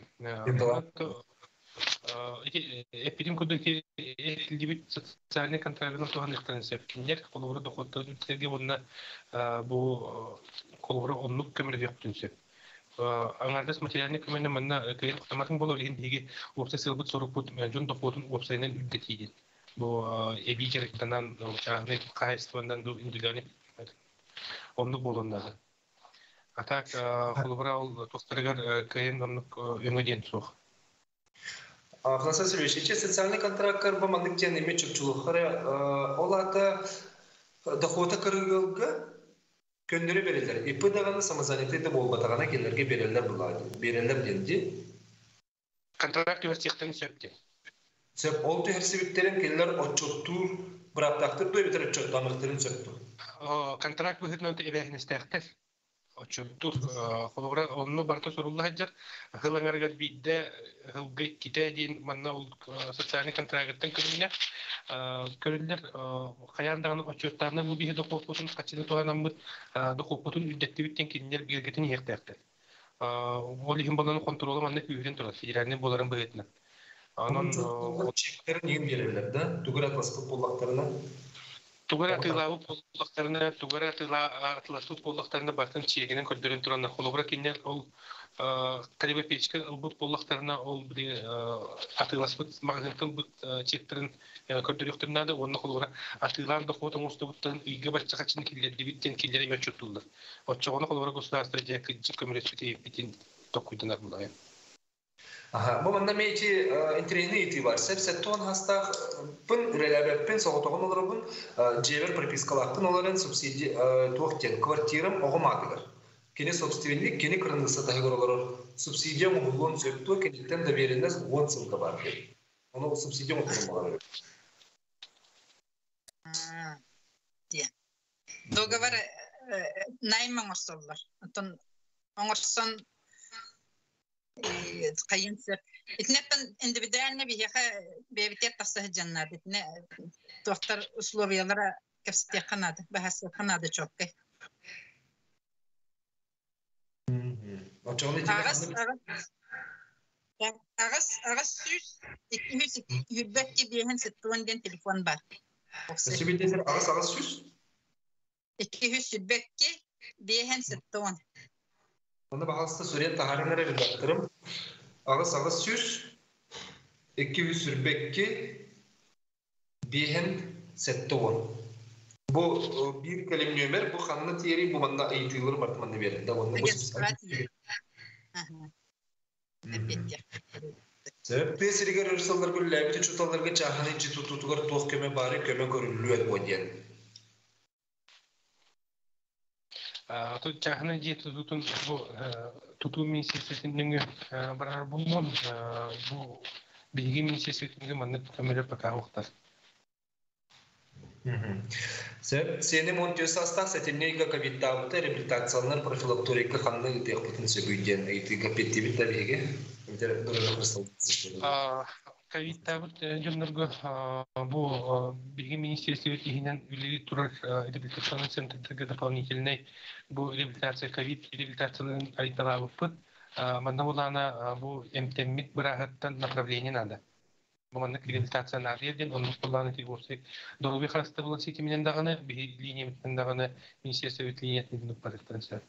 Эпидем кодеки элдибит социальный контроль тоғандықтан сепкендер коловра доходтарын серге онна бу коловра онлук көмірдек түнсеп. Аңардас материальный көмірні манна кайын құтаматын болу деген деге опса сылбыт сорық бұд жон доходын опсайынан үддетейден. Бу эби жеректанан чағаны қайыстывандан индивидуальный онлук болуындағы. Атак коловра ол тоқтарығар кайын онлук өңеден соқ. Франсуа Сергеевич, социальный контракт карба мандык тен эме чөпчүлүккары олата дохода кыргылга көндөрү берелер. Ипи даганы самозанятыйда болбатагана кендерге берелер булады. Берелер денди. Контракт университеттен сөптү. Сөп ол төһөрсүбүттерин келер отчоттур, бираптактыр да битер отчоттамыктырын сөптү. Контракт быһытнан эбехинестектер. очурдур холора онну барта сорулла хаджар хылаңаргар бидде хылгы ките дин манна ул социальный контракттан көрүнө көрүлөр каяндагы очуртарны бу биһи докопутун качыны туганамбыт докопутун үддеттибиттен киндер биргетин яктактар ол ихин болон контролу манна үйрен турат федеральный боларын быгытна анан чектерин эң берелер да туграт басып боллактарына тугара тылабы боллактарына тугара тыла атластут боллактарына бартын чегенен көрдөрөн туран холобра киндер ол калибе печка ылбыт боллактарына ол бир атыласпыт магазинтын чектерин көрдөрөктөрүнө да онно холобра атылан да фото мустугуттан үйгө бачча качын килдер дебиттен килдер мөчөтүлдү отчогону холобра государство жеки көмүрөспүти битин токуйдунар булай. Ага, bu manda meçi internet itibar. Sebse ton hasta pun relabepin soğutoğun olur bun cever propiskalarpın onların subsidi toğken kvartiram oğumadılar. Kene собственник, kene kırınlısı dahi olur. Subsidiya muğulun söktü, kenitten de verilmez on sılda var. Onu subsidiya muğulun var. Договор найман орсоллар. Онтон оңорсон кайынсып. Итнепен индивидуально бихеха бебитет тассы жанна битне доктор условиялары кепсте канады, бахасы канады чоккай. Агас агас агас сүз iki yüz yübbekki bihen settuangen telefon бар. Сибилдесер агас агас сүз iki yüz yübbekki bihen settuan. Onu bahasta Suriye taharinlere bir baktırım. Ağız ağız süs, iki yüz sürbekki, bihen sette on. Bu bir kelime ömer, bu kanını tiyeri bu manda eğitilir martımanı verin. Da onu bu süs. Pesiriger örsallar gülle, bütün çutalarga çahanı içi tututugar toh köme bari köme görülüyor bu diyen. Тут чахна ди тутун бу туту министерствотунун барар булмон бу билги министерствотунун маннык камера пока уктар. Сеп сени монтёсастак сетиннейга ковиддабыта реабилитациялар профилакторика ханны техпутун сөбүйден эйтига петтибит табиге. Интер дөрөлө кырсылды. А ковиддабыт жөннөргө бу билги министерствотунун үлери турар реабилитационный центрге дополнительный bu реабилитация ковид реабилитацияларын айталабыппыт манда булана бу эмтеммит бирахаттан направление надо бу мандык реабилитация надырден онун буланы тигорсек дороби хаста булан сети менен даганы би линия менен даганы министерство линиясынан барыктырса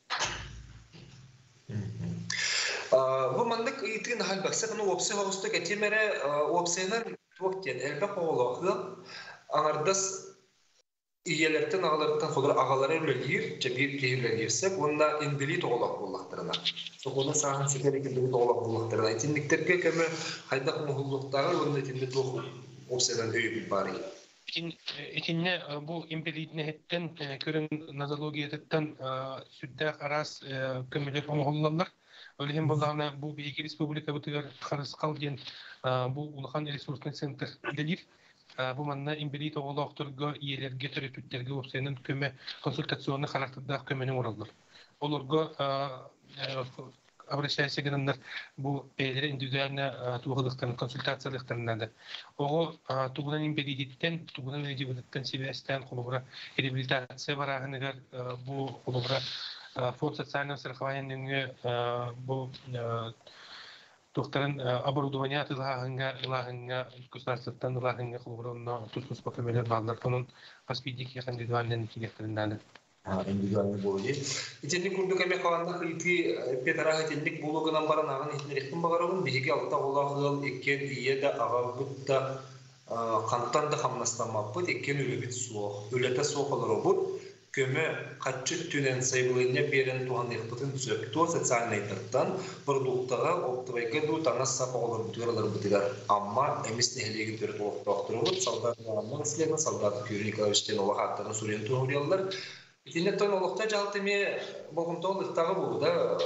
bu mandık eğitim hal baksak onu opse hosta getirmere opseler toktien elbe qoğulu anardas iyelerden ağalardan sonra ağalara ölelir, cebir kehirler girsek, onda invalid oğlak bollaklarına. Sonra sahan sekerek invalid oğlak bollaklarına. İtinliklerge keme haydak muhullukları, onda itinde doğu opseden öyle bir bari. İtinne bu invalidine hetten, körün nazologiyetten süddek aras kömüler muhullarlar. Öyleyim bollarına bu Bilgi Respublika bıtıgar Karıskal diyen bu Ulukan Resursный Center gelir. Bu manna invalid oğlakturga iyelerge terapütlerge opsiyanın köme konsultasyonu karaktırda kömenin oralır. Olurga обращайся генандар bu beyleri individualne tuğalıktan konsultasyalıklarına da. O tuğulan invaliditten, tuğulan invaliditten sebesten kolubra rehabilitasya varağınıgar bu kolubra фонд социального страхования bu doktorun оборудование тылахынга илахынга государстводан илахынга колборунна тускус покемелер балдар тонун аспидик индивидуальный килектеринде. Ha, individualny bolýy. İçinde kurduk emek kalanda hıyti petara hıtındık buluğundan baran ağın ihtirektin bağırağın bihigi altta olağıl ekken iye de ağabıt da kantan da hamlastamapıt ekken ölübit soğuk. Ölete soğuk olur obut. Köme kaççı tünen sayılığına beren tuğan ekpıtın söktü sosyal netlerden produktağa optavayga du tanas sapa olur bütüralar bütüler. Ama emis nehleye gidiyor doktorumuz saldatlarından silahına saldat körünük avişten ola hatlarını Suriyen tuğuryalılar. İnternetten olukta jaltemi boğumta oluktağı bu da.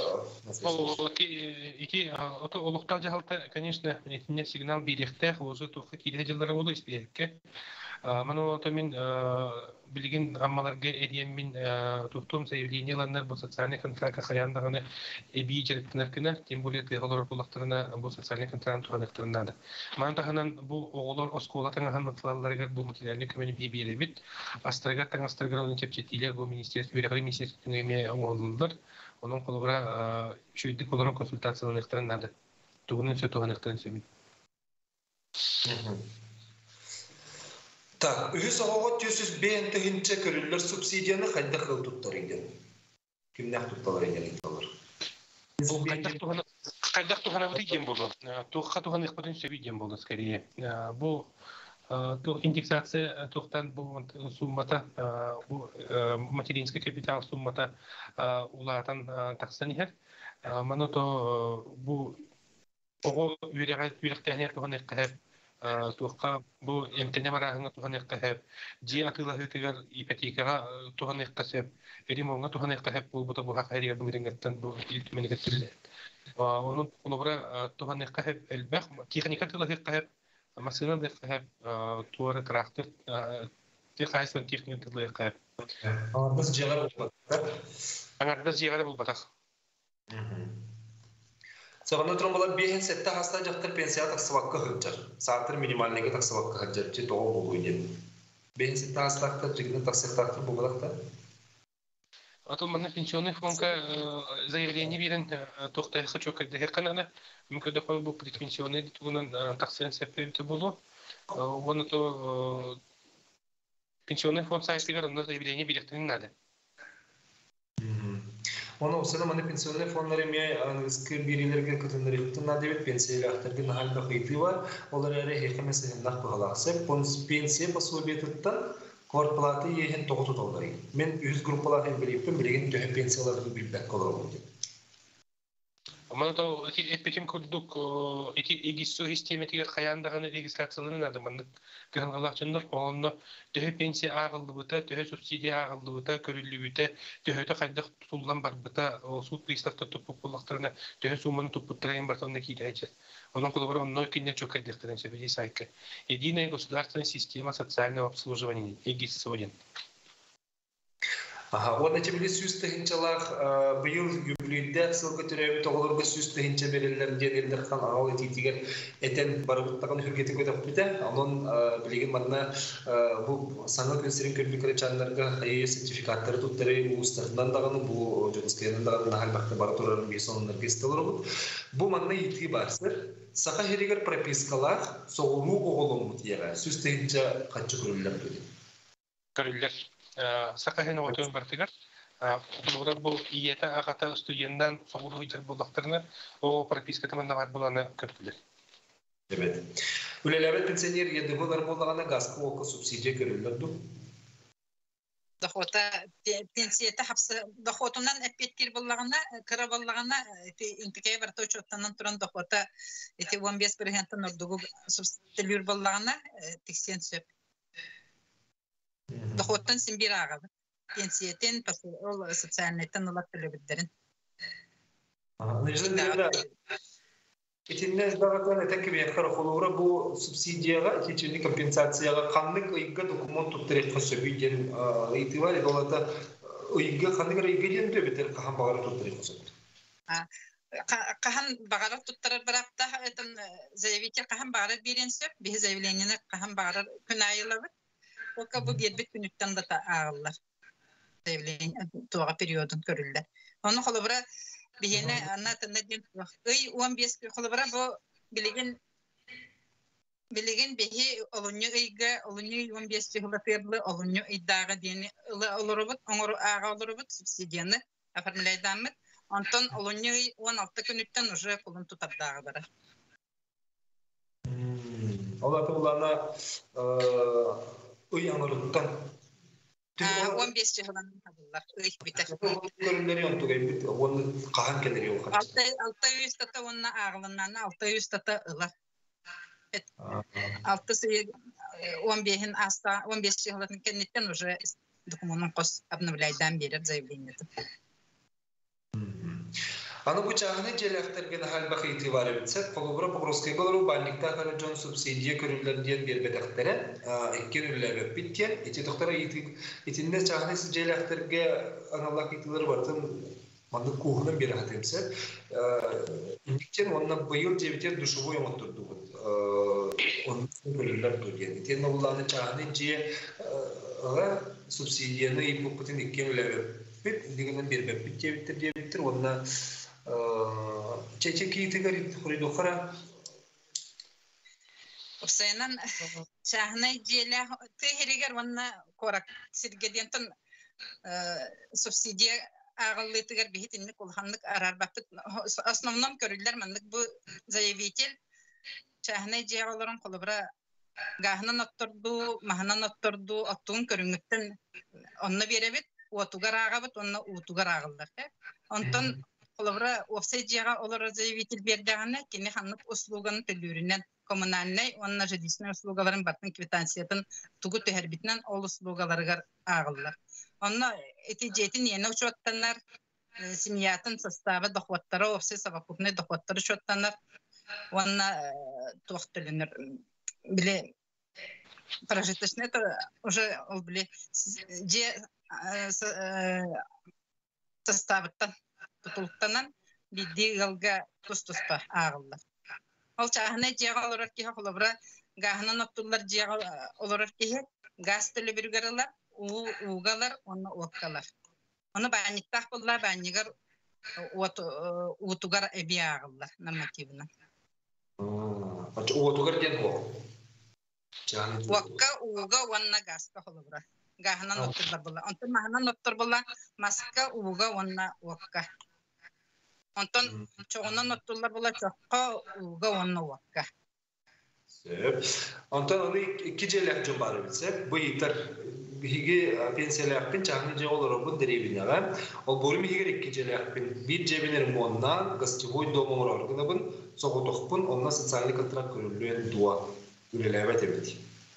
İki olukta jalta, конечно, internet signal birikte, ozu toxu kileceleri olu ispiyekke. Ману то мин билигин аммаларга эриен мин тухтум заявленияларнар бу социальный контракт хаяндаганы эби жеректенеркене, тем более тыгалар булактарына бу социальный контракт туганактарында. Ман таханан бу оголор оскола таңахан матлаларга бу материальный көмөни бибире бит. Астырга таңастырга оны чепчетилер бу министерство бирегли министерство эме оңолдулар. Onun kolora şöyle koloran konsultasyonerlerin nerede? Tuğunun söz tuğaneklerin söyleyeyim. Так, ühüs oğu tüsüz beğen tühünçe körüller subsidiyanı kayda kıl tuttar eden. Kimden tuttalar eden italar? Bu kayda tuğana bir gen buldu. Tuğka tuğana ekbadın söyleyeyim gen buldu skeriye. Bu tuğ indeksasiya tuğtan bu summata bu материнский капитал summata улатан таксан ихер. Мано то бу ого үрәгәт үрәктәнер туган эккәһәп тугка бу эмтене барагына туган эккәһәп җи атыла хөтегәр ипотекага туган эккәсәп ремонтга туган эккәһәп бу бу бу хакыйрия бу дингәттән бу илтменегә тиле. Ва onun улыбра туган эккәһәп элбәх техника тыла эккәһәп машина да эккәһәп тугры трактор техайсын техника тыла эккәһәп. Аңарда җыгар булды. Аңарда җыгар булды. Соғаны тұрын болар бейін сәтті хаста жақтыр пенсия тақсываққа ғылжар. Саатыр минимальныға тақсываққа ғылжар. Че тоғы болу еден. Бейін сәтті хастақтыр, жігінің тақсықтақтыр болғалақта? Атыл мана пенсионный фондка заявление берен тоқтай хочу кәдді хәқананы. Мүмкәді қой бұл предпенсионный дитуғынан тақсырын сәппейті болу. Оны то пенсионный фонд сайыстығар онда заявление беректінің нады. Оны осыны маны пенсионный фонлары ме английский бирилерге кытыныр ихтына дебет пенсия ахтаргы нахалда хыйты бар. Олар әрі хекемесі нақ бұғалақсы. Пенсия басуабетіттен квартплаты ехен тоғыту толдары. Мен үз группаларын біліппен білеген төхі пенсияларды білбәк қолар болды. Мана то эппетим курдук эти эгиссо системетиге каяндаганы регистрацияларын надо мында кыгалгалакчындар онно төхө пенсия агылды бута төхө субсидия агылды бута көрүлү бута төхөтө кайда тутулган бар бута суд приставта топулактарына төхө сумманы тупуттарын бартонда кийдайчы. Onun kolları onun kinne çok edekten söyledi sayık. Единая государственная система социального обслуживания эгис один. Aha, onda çebili süs tehinçalar bu yıl yüblüğünde sılgı türevi toğulurga süs tehinçe belirler diyenler kan ağıl etitigen eten barabıttakan hürgeti koyduk bide. Onun bilgin madına bu sanat gösterin körbükleri çanlarga hayır sertifikatları tutları uluslarından dağını bu jönsklerinin dağını hal bakta baratorların bir sonunlar gesteluru. Bu madına iti barsır. Saka heriger propiskalar soğulu oğulun mutiyara. Süs tehinçe kaçı kurullar dedi. Kurullar. Сакаһен отын бартыгар. Булар бу иете агата студенттан соңгы җир булдыктырны, о прописка таманда бар буланы көттүләр. Evet. Үлеләбет пенсионер ядыгылар булганда газга ока субсидия көрүлдү. Дохота пенсияты хапсы дохотунан эппеткер буллагына, кыра буллагына интекей бар точоттан туран дохота эти он беш процент нордугу субсидиялар буллагына сексен сөп. Дохоттан симбир агады. Пенсиятен, ол социальныйтан олар төлөбүддерин. Итинне здагатан этеки бияткар холура бу субсидияга, кечини компенсацияга кандык ыйга документ туттырып көсөбүден итибар долата ыйга кандык ыйга ден төбөтер кахан багара туттырып көсөбүд. Кахан багара туттырып баракта этен заявитель кахан багара беренсе, бе заявлениени кахан багара күн айылабыт. Oka bu bir bütün üstten de ağırlar. Evlerin tuğa periyodun körüller. Onu kolabora bir yine anlatın ne diyeyim. Öy on beş kolabora bu bilgin bilgin behi olunyu ıyga olunyu on beş yılı perli olunyu iddia diyeni olurubut onuru ağa olurubut subsidiyanı afarmilaydamıt. Ondan olunyu on altı gün üstten ucu kulun tutar dağı bara. Allah kulağına uyanırlıktan. on beş yıldan tadılar. Öy biter. Görünleri yontu gibi. Onu kahan gelir yok. Altı yüz tata onunla ağlından altı yüz tata ılar. Altısı on beşin hasta on beş yıldan kendinden уже документun kos обновляйдан berip заявлениеди. Аны bu çağını jelektergen halbaq itibar etsek, kolubra pokroskay koluru bannikta karajon subsidiya körüller diyen bir bedektere, iki ürlebe bitken, iti doktora itinde çağını jelekterge analak itileri vartın, mandı kuğunun bir hatemse, indikten ondan bayıl ceviter duşuvu yomutturdu. Onun körüller duygen. İtin oğlanı çağını je subsidiyanı ipuputin iki ürlebe bit, indikten bir bebit ceviter ceviter, ondan Çeçe ki itigarit kurido khara. Obsenan şahne jela teheriger vanna korak sirgediyantan subsidiya ağıllıtıgar bihit inni kulhanlık arar baktık. Основном körüller manlık bu zayevitil şahne jegaların kolubra gahnan otturdu, mahnan otturdu, attığın körüngütten onna berebit, otugar ağabit, onna utugar ağıllar. Ondan Kolabra ofsayciga olar zayevitil berdiğine kini hanlık usluganın tölüründen kommunalnay onna jadisine uslugaların batın kvitansiyatin tugu teherbitinden ol uslugalarıgar ağıllar. Onna eticetin yeni uçuattanlar simiyatın sastavı dohvatları ofsay sabakupne dohvatları şuattanlar onna tuvaktölünür bile прожиточный это уже били же составыттан tutuluktanan biddi galga tustusta ağıllar. Ol çağına ciğer olarak ki hakulabra gahına noktalar ciğer olarak ki gaz tülü bir garalar u ugalar onu okkalar. Onu banniktah bullar bannigar utugar ebi ağıllar normativna. Aç utugar gen ho. Wakka uga wanna gaz hakulabra. Gahına noktalar bullar. Ondan mahana noktalar bullar maska uga wanna wakka. Ondan çoğundan notlar bula çokka uga onna wakka. Sep. Ondan onu iki jelek jombar bilsek, bu yitar higi pensiyalar çağını je olur bu deribine. O bölüm higi iki jelek bir cebiner mondan gastivoy domor organabın soğutokpun onna sosyal kontrakt görülüyen dua ürelevet emeti.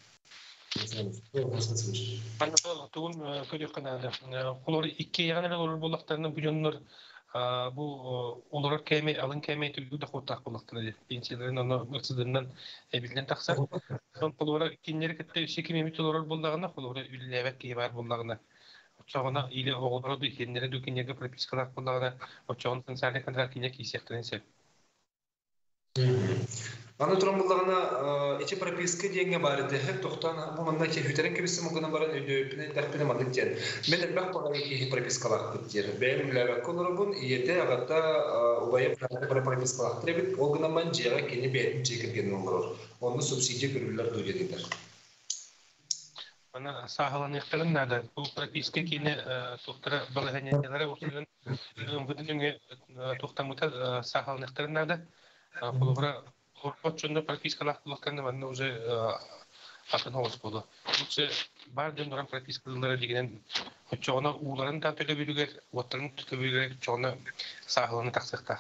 Anna tuğun köle kanalı. Kolor iki yanı olur bulaklarının bujonlar bu olarak keme alın keme tülgü de kotak bulakları pensiyaların onu mıksızından bilinen taksa son kolora kinleri kette şekimi mitolor bulduğuna kolora üllevet ki var bulduğuna Çoğuna ile oğulları da kendileri dökünüge propiskalar bulduğuna o çoğun sensörle kadar kinye kisiyektense. Аны тромбуллагына эти прописка деньги бары дехеп тохтан бу мында ки хүтерен кебисе мугына бара өдөпне дәрпене мандык ден. Мен бак бара ки пропискалар күтер. Бем ләвә колорбун иете агата убайып пропискалар требит. Огына ман жера кини бетин чекерген номер. Оны субсидия көрүлөр дөледилер. Ана сахалан ихтелен нада. Бу прописка кини тохтара балаганялары усулын бүтүнгө тохтамыта сахалан ихтелен нада. Колобра Почему прописка лахтана ванна уже атан холос болду. Лучше бардын дуран пропискалары дегенен чоғына уларын да төлө билүгер, оттарын төлө билүгер чоғына сахаланы таксыкта.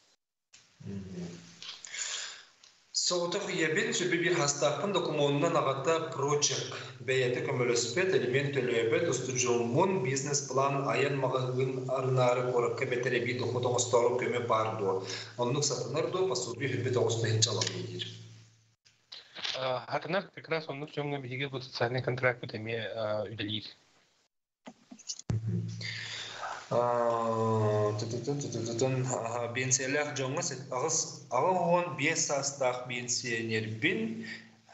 Соотох ебин сөбі bir hastapın dokumonundan ağatta project beyeti kömölöspet element төлөбет устужумун бизнес план аян мағығын арнары коракка бетереби доходон остору көмө барду. Оннук сатынар до посуби хүбет оғысына хинчалам дейдер. Хатынар как раз оннук жөңгө биге бұл социальный контракт өтеме үделейді. Бенсиялар жоңга агыс агын бес састак бенсионер бин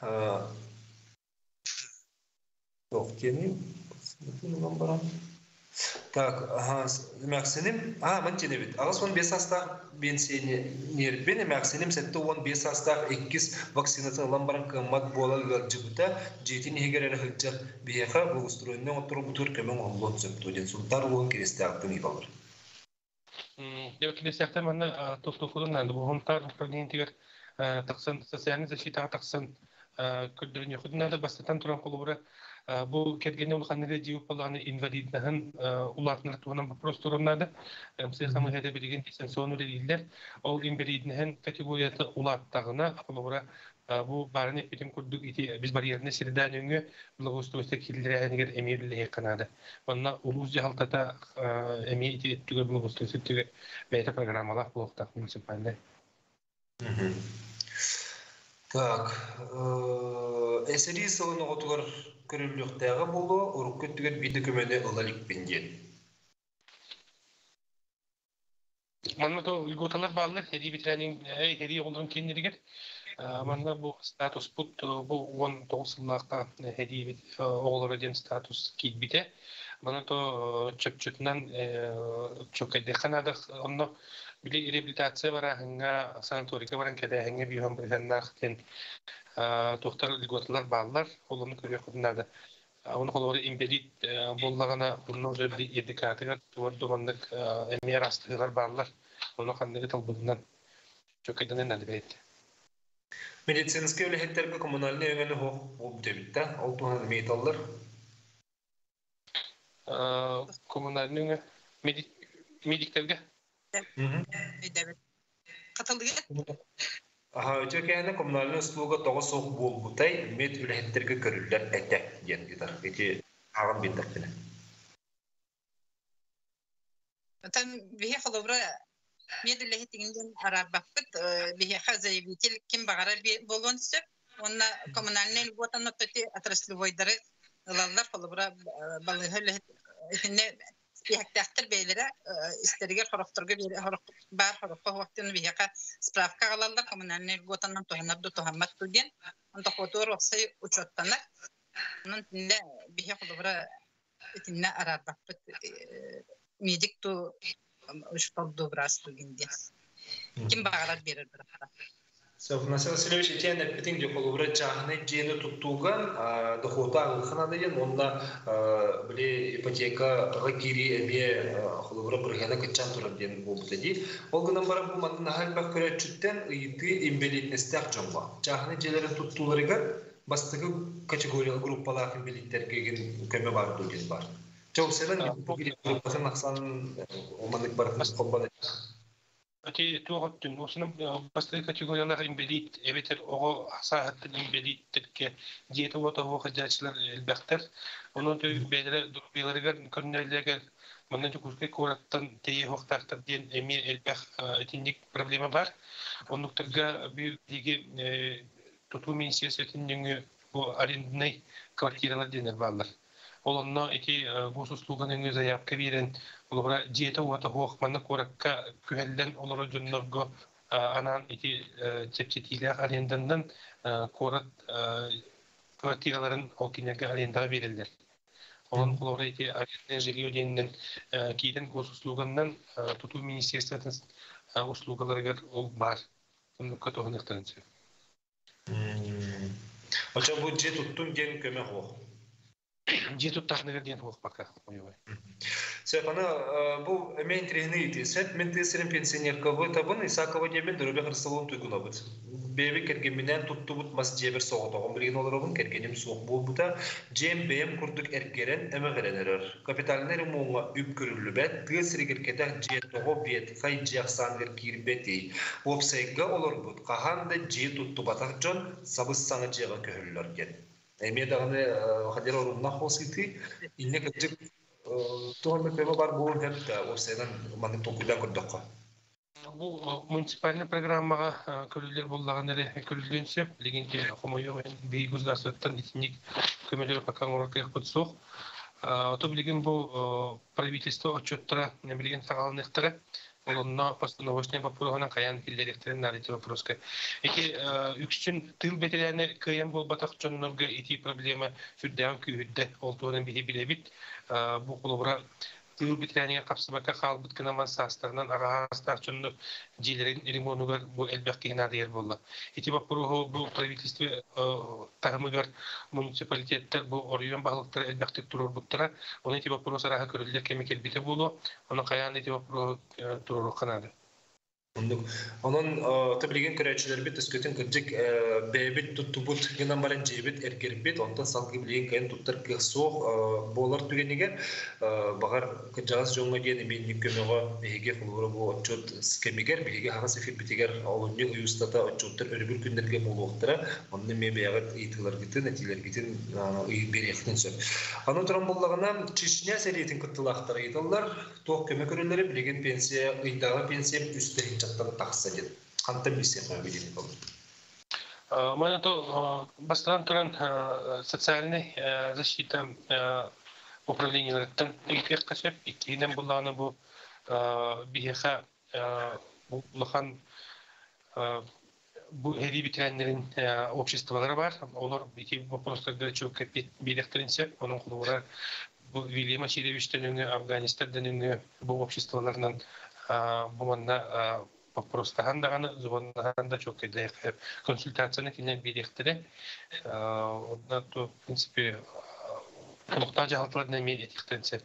токтени номбарам так ага максимум а мантене бит агыс он бес састак бенсионер бин максимум сетто он бес састак иккис вакцинация ламбаран кыммат болалар жибута жетин егерер хыджар бияха бу устроенный отуруп туркемен онлот сөптөден султар ол крестяктын ибалар. Я крестяктан мана тофтофулун нанды бу хонтар прогнентигер таксын социальный защита таксын көдөрүнө худнада бастан туран колубура бу кергене улханները диуп баланы инвалиднахын улатнар туган вопрос туруннада психология хәдә билген дистанционный дилдер ол инвалиднахын категориясы улаттагына колубура бу барын эпитим курдук ити biz барьерне сирдан өңгө благоустройство килдерәнигер эмирле канада. Онна улуз жалтата эми ити түгө благоустройство түгө бәйте программалар блоктак муниципальный. Так, эсери сылын оғытығыр көріліктәғі болу, ұрыққы түгер биді көмені ұлалік бенген. Манна то үлготалар бағылар, хеди битрәнин, хеди олдырын кеннерігер. Манна бұл статус бұд, бұл он тоғыз сыллаққа хеди оғылар өден статус кейт біте. Манна то чөп-чөтінен чөкәді қанадық, онны Били реабилитация бара ханга санаторийга баран кеде ханга бийон биреннах тен доктор льготлар баллар олону көрө куднада. Оны колору имбедит боллагана буну уже били эдикатыга турдумандык эмер астыгар баллар. Оны кандыгы талбынан чөкөйдөн албайт. Медицинский өлехеттерге коммунальный өңөнү хок болуп дебитте. Ол туган металлар. Коммунальный медиктерге Аха, өтөкәне коммунальный услуга тоғыз соқ бол бұтай, мед үләхеттерге көрілдер әтәк ден гитар. Эти ағын бендік білі. Там бихе холобра мед үләхеттігінден арар бақпыт, бихе заявитель кем бағара болуын сөп, онна коммунальный льготаны төте отраслевойдары ылалар холобра балығы үләхеттігіне Бихактахтар бейлері истеригер хорохторга бар хорохқа хуактын бихака справка алалар коммунальный льготанан туханарду тухаммат туген онда хотор оксай учеттанар онун тинде бихе холобра тинне арарбакпыт медик ту ушпалду брас тугенде ким багалар берер биракта Насил Васильевич, эти напитки, где холобра чахны, джены туттуган, дохота алханадыен, онда были ипотека гакири эбе холобра биргена кычан турап ден болбутади. Олгынан барам бу мандын халбак көрө чүттен ыйты имбелитнестак жомба. Чахны джелерин туттууларыга бастыгы категориялы группалар имбелиттерге ген көмө бар деген бар. Чоусерен группасын аксан омандык бар колбаны. Ати туготтун осунун басты категориялар имбелит эбетер ого сааттын имбелиттерге диета вот ого хажачлар элбактар онун төй белер белерге көрнөлөргө мындан жукурке кораттан тей хоктактар ден эми элбак этиндик проблема бар онуктарга бир диги тутуу министерствотунун бу арендный квартиралар денер баллар олонно эти госуслуганын заявка берен олора диета уата хоохманна коракка күһэллен олора жоннорго анан эти чепчетилер арендандан корат квартираларын окинерге арендага берилдер. Олон олора эти арендный жилье денен кийден госуслугандан тутуу министерствотун услугаларыгар ол бар. Онукка тоонуктарынча. Ача бу же туттун ген көмө хоох. Жету тахныгар ден хоох пока. Сепана бу мен тренер сет мен тесерин пенсионерка бу табын Исакова демен дөрөбө хырсылын туйгуна бут. Беби кергенмен туттубут мас жебер соготогон билген олорун кергеним сук болбута жем бем курдук эркерен эмегеренер. Капиталнер муңа үп көрүлүбөт тесеригер кетак жетого бет фай жаксангер кирбети. Опсайга олор бут каханда же туттубатак жон сабыссаңы жега көрүлөр ген. Эме дагы хадер орунна хосити инне кечик Tuhun bir var bu hep de o senen manın tokudan kurdukka. Bu municipalny programmaga körülür bollanları körülünse liginde homoyo bir guzdarsattan içinlik kömölөр pakan olarak yapıtsok. Oto bilgin bu правительство отчеттара не билген сагалныктары олонно постановочный по программана каян килдеректерин налити вопроска. Эки үкчүн тыл бетелерine кыян болбатак жоннорго эти проблема сүрдән күйүддө олтуунун бири билебит. Bu kolobra tığıl bitireniye kapsabaka kalbıt kınaman sastlarından ağastlar çönlü cilerin elimonugar bu elbette yine değer bolla. İtibak buruhu bu pravительство tahmıgar municipalitetter bu oryon bağlıkları elbette turur butlara. Onu itibak buruhu saraha körüldür kemik elbette bulu. Onu kayan itibak buruhu turur kanadı. Onun tabiigen körəçilər bit üskütün kırcık bebit tutubut gınan baran cebit ergerbit ondan salgı bilgen kayın tuttar kısoq bolar tügeniger bağar kırcağız jonga gene benlik kömeğe behege fulura bu açot skemiger behege haga sefir bitiger olunca uyustata açotlar örgül günlerge buluqtıra onun mebeğat eğitiler gitin netiler gitin beriyaktin söp. Anı turan bollağına Çeşnya seriyetin kıttılaqtara eğitirler toq kömek örülleri bilgen pensiya ıydağı pensiya üstü Чаттан тахсадет. Хантам бисен говорили был. Мы то бастан туран социальный защита управления реттен игер кашеп икинен буланы бу биха булхан бу эри битреннерин обществолары бар. Олар бики вопростарда чөп билектиринсе, onun кулура бу Вильяма Чиревичтен Афганистандан бу обществоларынан буманда просто хандаганы зубаннаганда чок кедек консультацияны кинен биректире онда то в принципе муктаж алтларына медиатиктенсе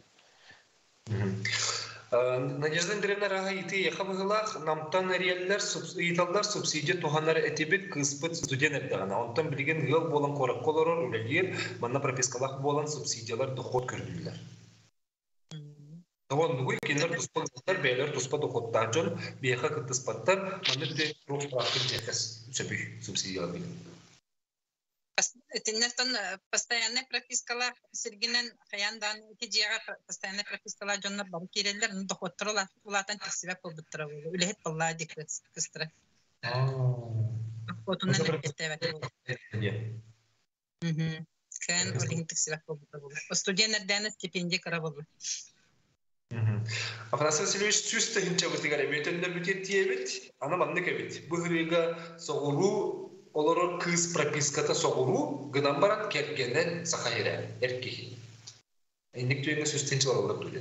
Надежда Андреевна рагайты яхабыгылах намтан реаллар субсидиялар субсидия туханнары этибит кыспыт студент дагана онтан билген ел болан корак колорор үлелер манна пропискалах болан субсидиялар доход көрдүлөр. Таван нугуй кинер туспаттар бейлер туспа доходтар жон бияха кыттыспаттар маннете профтрафин жекес сөбүй субсидиялар билен. Тиннестон постоянный пропискалар сергинен хаяндан эки жига постоянный пропискалар жоннор бар кирелер доходтар улатан тесибе болбуттара болду. Үлехет болла декрет кыстыра. Фотонан эктебет болду. Мм. Кен улехет тесибе болбуттара болду. Студенттер стипендия кара болду. Афанасий Васильевич чувство хинча бутигар эметендер бутет тиебит, ана маннык эбит. Бу хрига соғуру олорор кыз прописката соғуру гынан барат кергенен сахайра эркехи. Эндик түйеңе сөстенчи болот дуле.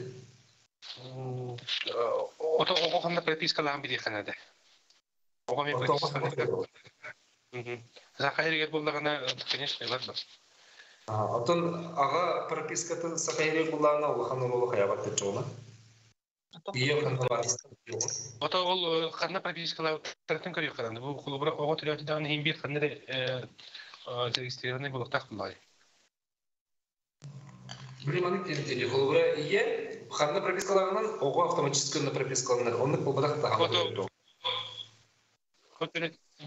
Ото огонда пропискалар бири канада. Огоме пропискалар. Мм. Сахайра болдагана, конечно, бар. Атын ага пропискаты сахайра булана улахан оло хаябат чона. Ие ханабар. Ото ол ханна пропискалар тартын көрөй канады. Бу клубра ого төлөтүдөн эң бир ханны зарегистрированный болуп тактылай. Билимани тентели клубра ие ханна пропискаларынан ого автоматически на пропискаларынан онны болбадак та ханабар. Хотеле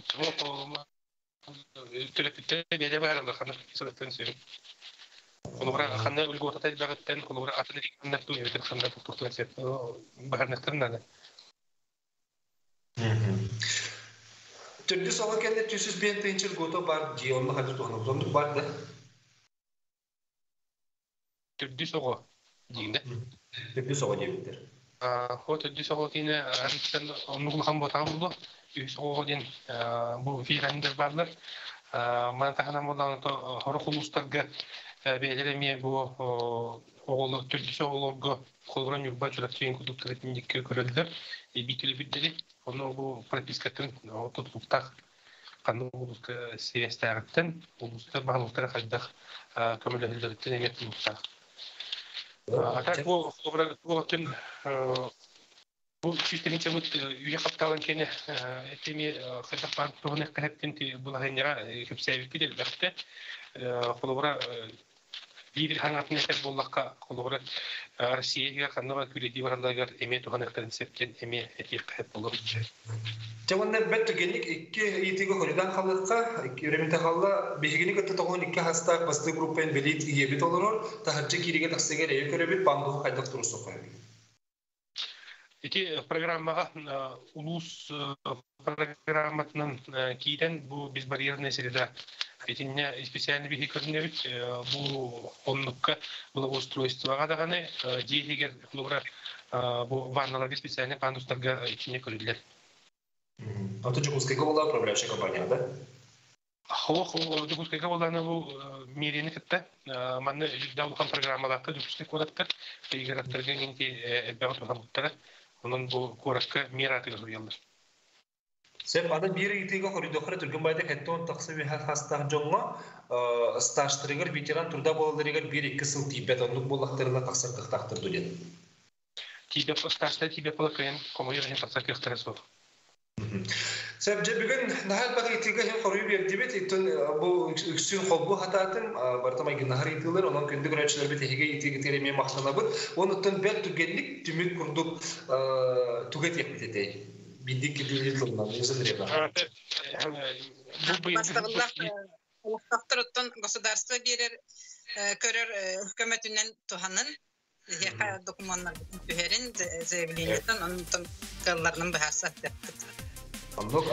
төлөтүдө беле бар да ханна пропискаларын сөйүп. Колора ханна үлгөтө тайбагаттан колора атлетик ханна туйбет ханна туктурсет баһарнактырнада. Мм. Төрлү сага келде түсүз бентенчил гото бар жионна хату тону бар да. Төрлү сага дигинде. Төрлү сага дебиттер. А, хот төрлү сага кине арыктан онугул хан ботагы болду. Үс огоден бу фирандер барлар. А, мана тахана болдан то хорохулустарга белереме бу оголо төрлү оголорго колгон юрба чурактын кудуктырытындыкке көрөлдөр. Битили битили onu bu пропискатын отуттуктак кануу улуска серестагыттан улуста баалыктар кайдак көмөлдөрдөн эмет улуста. Атак бу обрагын бу системиче вот үйе капталан кене этими кайдак тугунак каптенти булагенера көпсөйүп кидел бакты. Колобра бир хангатын этеп боллакка колобра Россияга канага күледи бараларга эме туганактарын сепкен эме этеп кайып болор. Жаманна бет генник икки итиге хоридан халыкка икки ремете халла бигини көтө тогон икки хаста басты группен белит иебит олорор тахачы кириге таксыгер эе көрөбүт бандуу кайдак турусу койду. Эти программага улус программатынан кийден бу безбарьерный среда Этинне специальный бихи көрүнөбүт бу оннукка благоустройствога даганы жеигер клубра бу ванналарга специальный пандустарга ичине көрүлөт. Аты Жукускайга была управляющая компания, да? Хох, Жукускайга была на бу мирени кытта. Манны ждалган программаларга Жукускай кодатка игерактерге инти эбегат хабыттара. Онун бу коракка мираты жазылган. Сеп ада бир итиге хоридохра түргөн байда кеттон таксы бе хастар жонго стаж тригер ветеран турда болдырыгер бир эки сыл тибет ондук болактарына таксырдык тактырды ден. Тебе стажда тебе полакен, кому я не таксырдык тарасов. Sebce bugün nahal bakı itiga hem koruyu bir dibet itun bu üksün kolbu hatatın bartama gün nahar itiler onun kendi güreşler bir tehige itiga teremeye maksana bu onu tun bet tügenlik tümük kurduk tüget yapıtete bildik ki değil bunlar nasıl diyorlar. Başta Uluslararası Gosdarstva birer körür hükümetinden tuhanın yaka dokümanlar tüherin zevliyeten onun kallarının bahasat yaptık. Anlık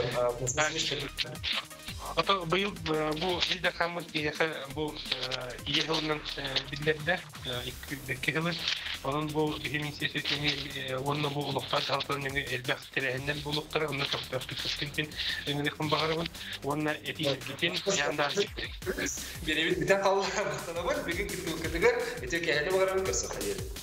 Ata bu yıl bu ilde kalmış bu iyi yılının billerde iki yılın onun bu bilim siyaseti onun bu uluklar halkının elbette tereninden bu uluklar onun çok da sıkıntı için yakın bakarım onun etiketinin yanında bir evit bir tane kaldı sana var bir gün gitti o kadar ete kehane bakarım kasar hayır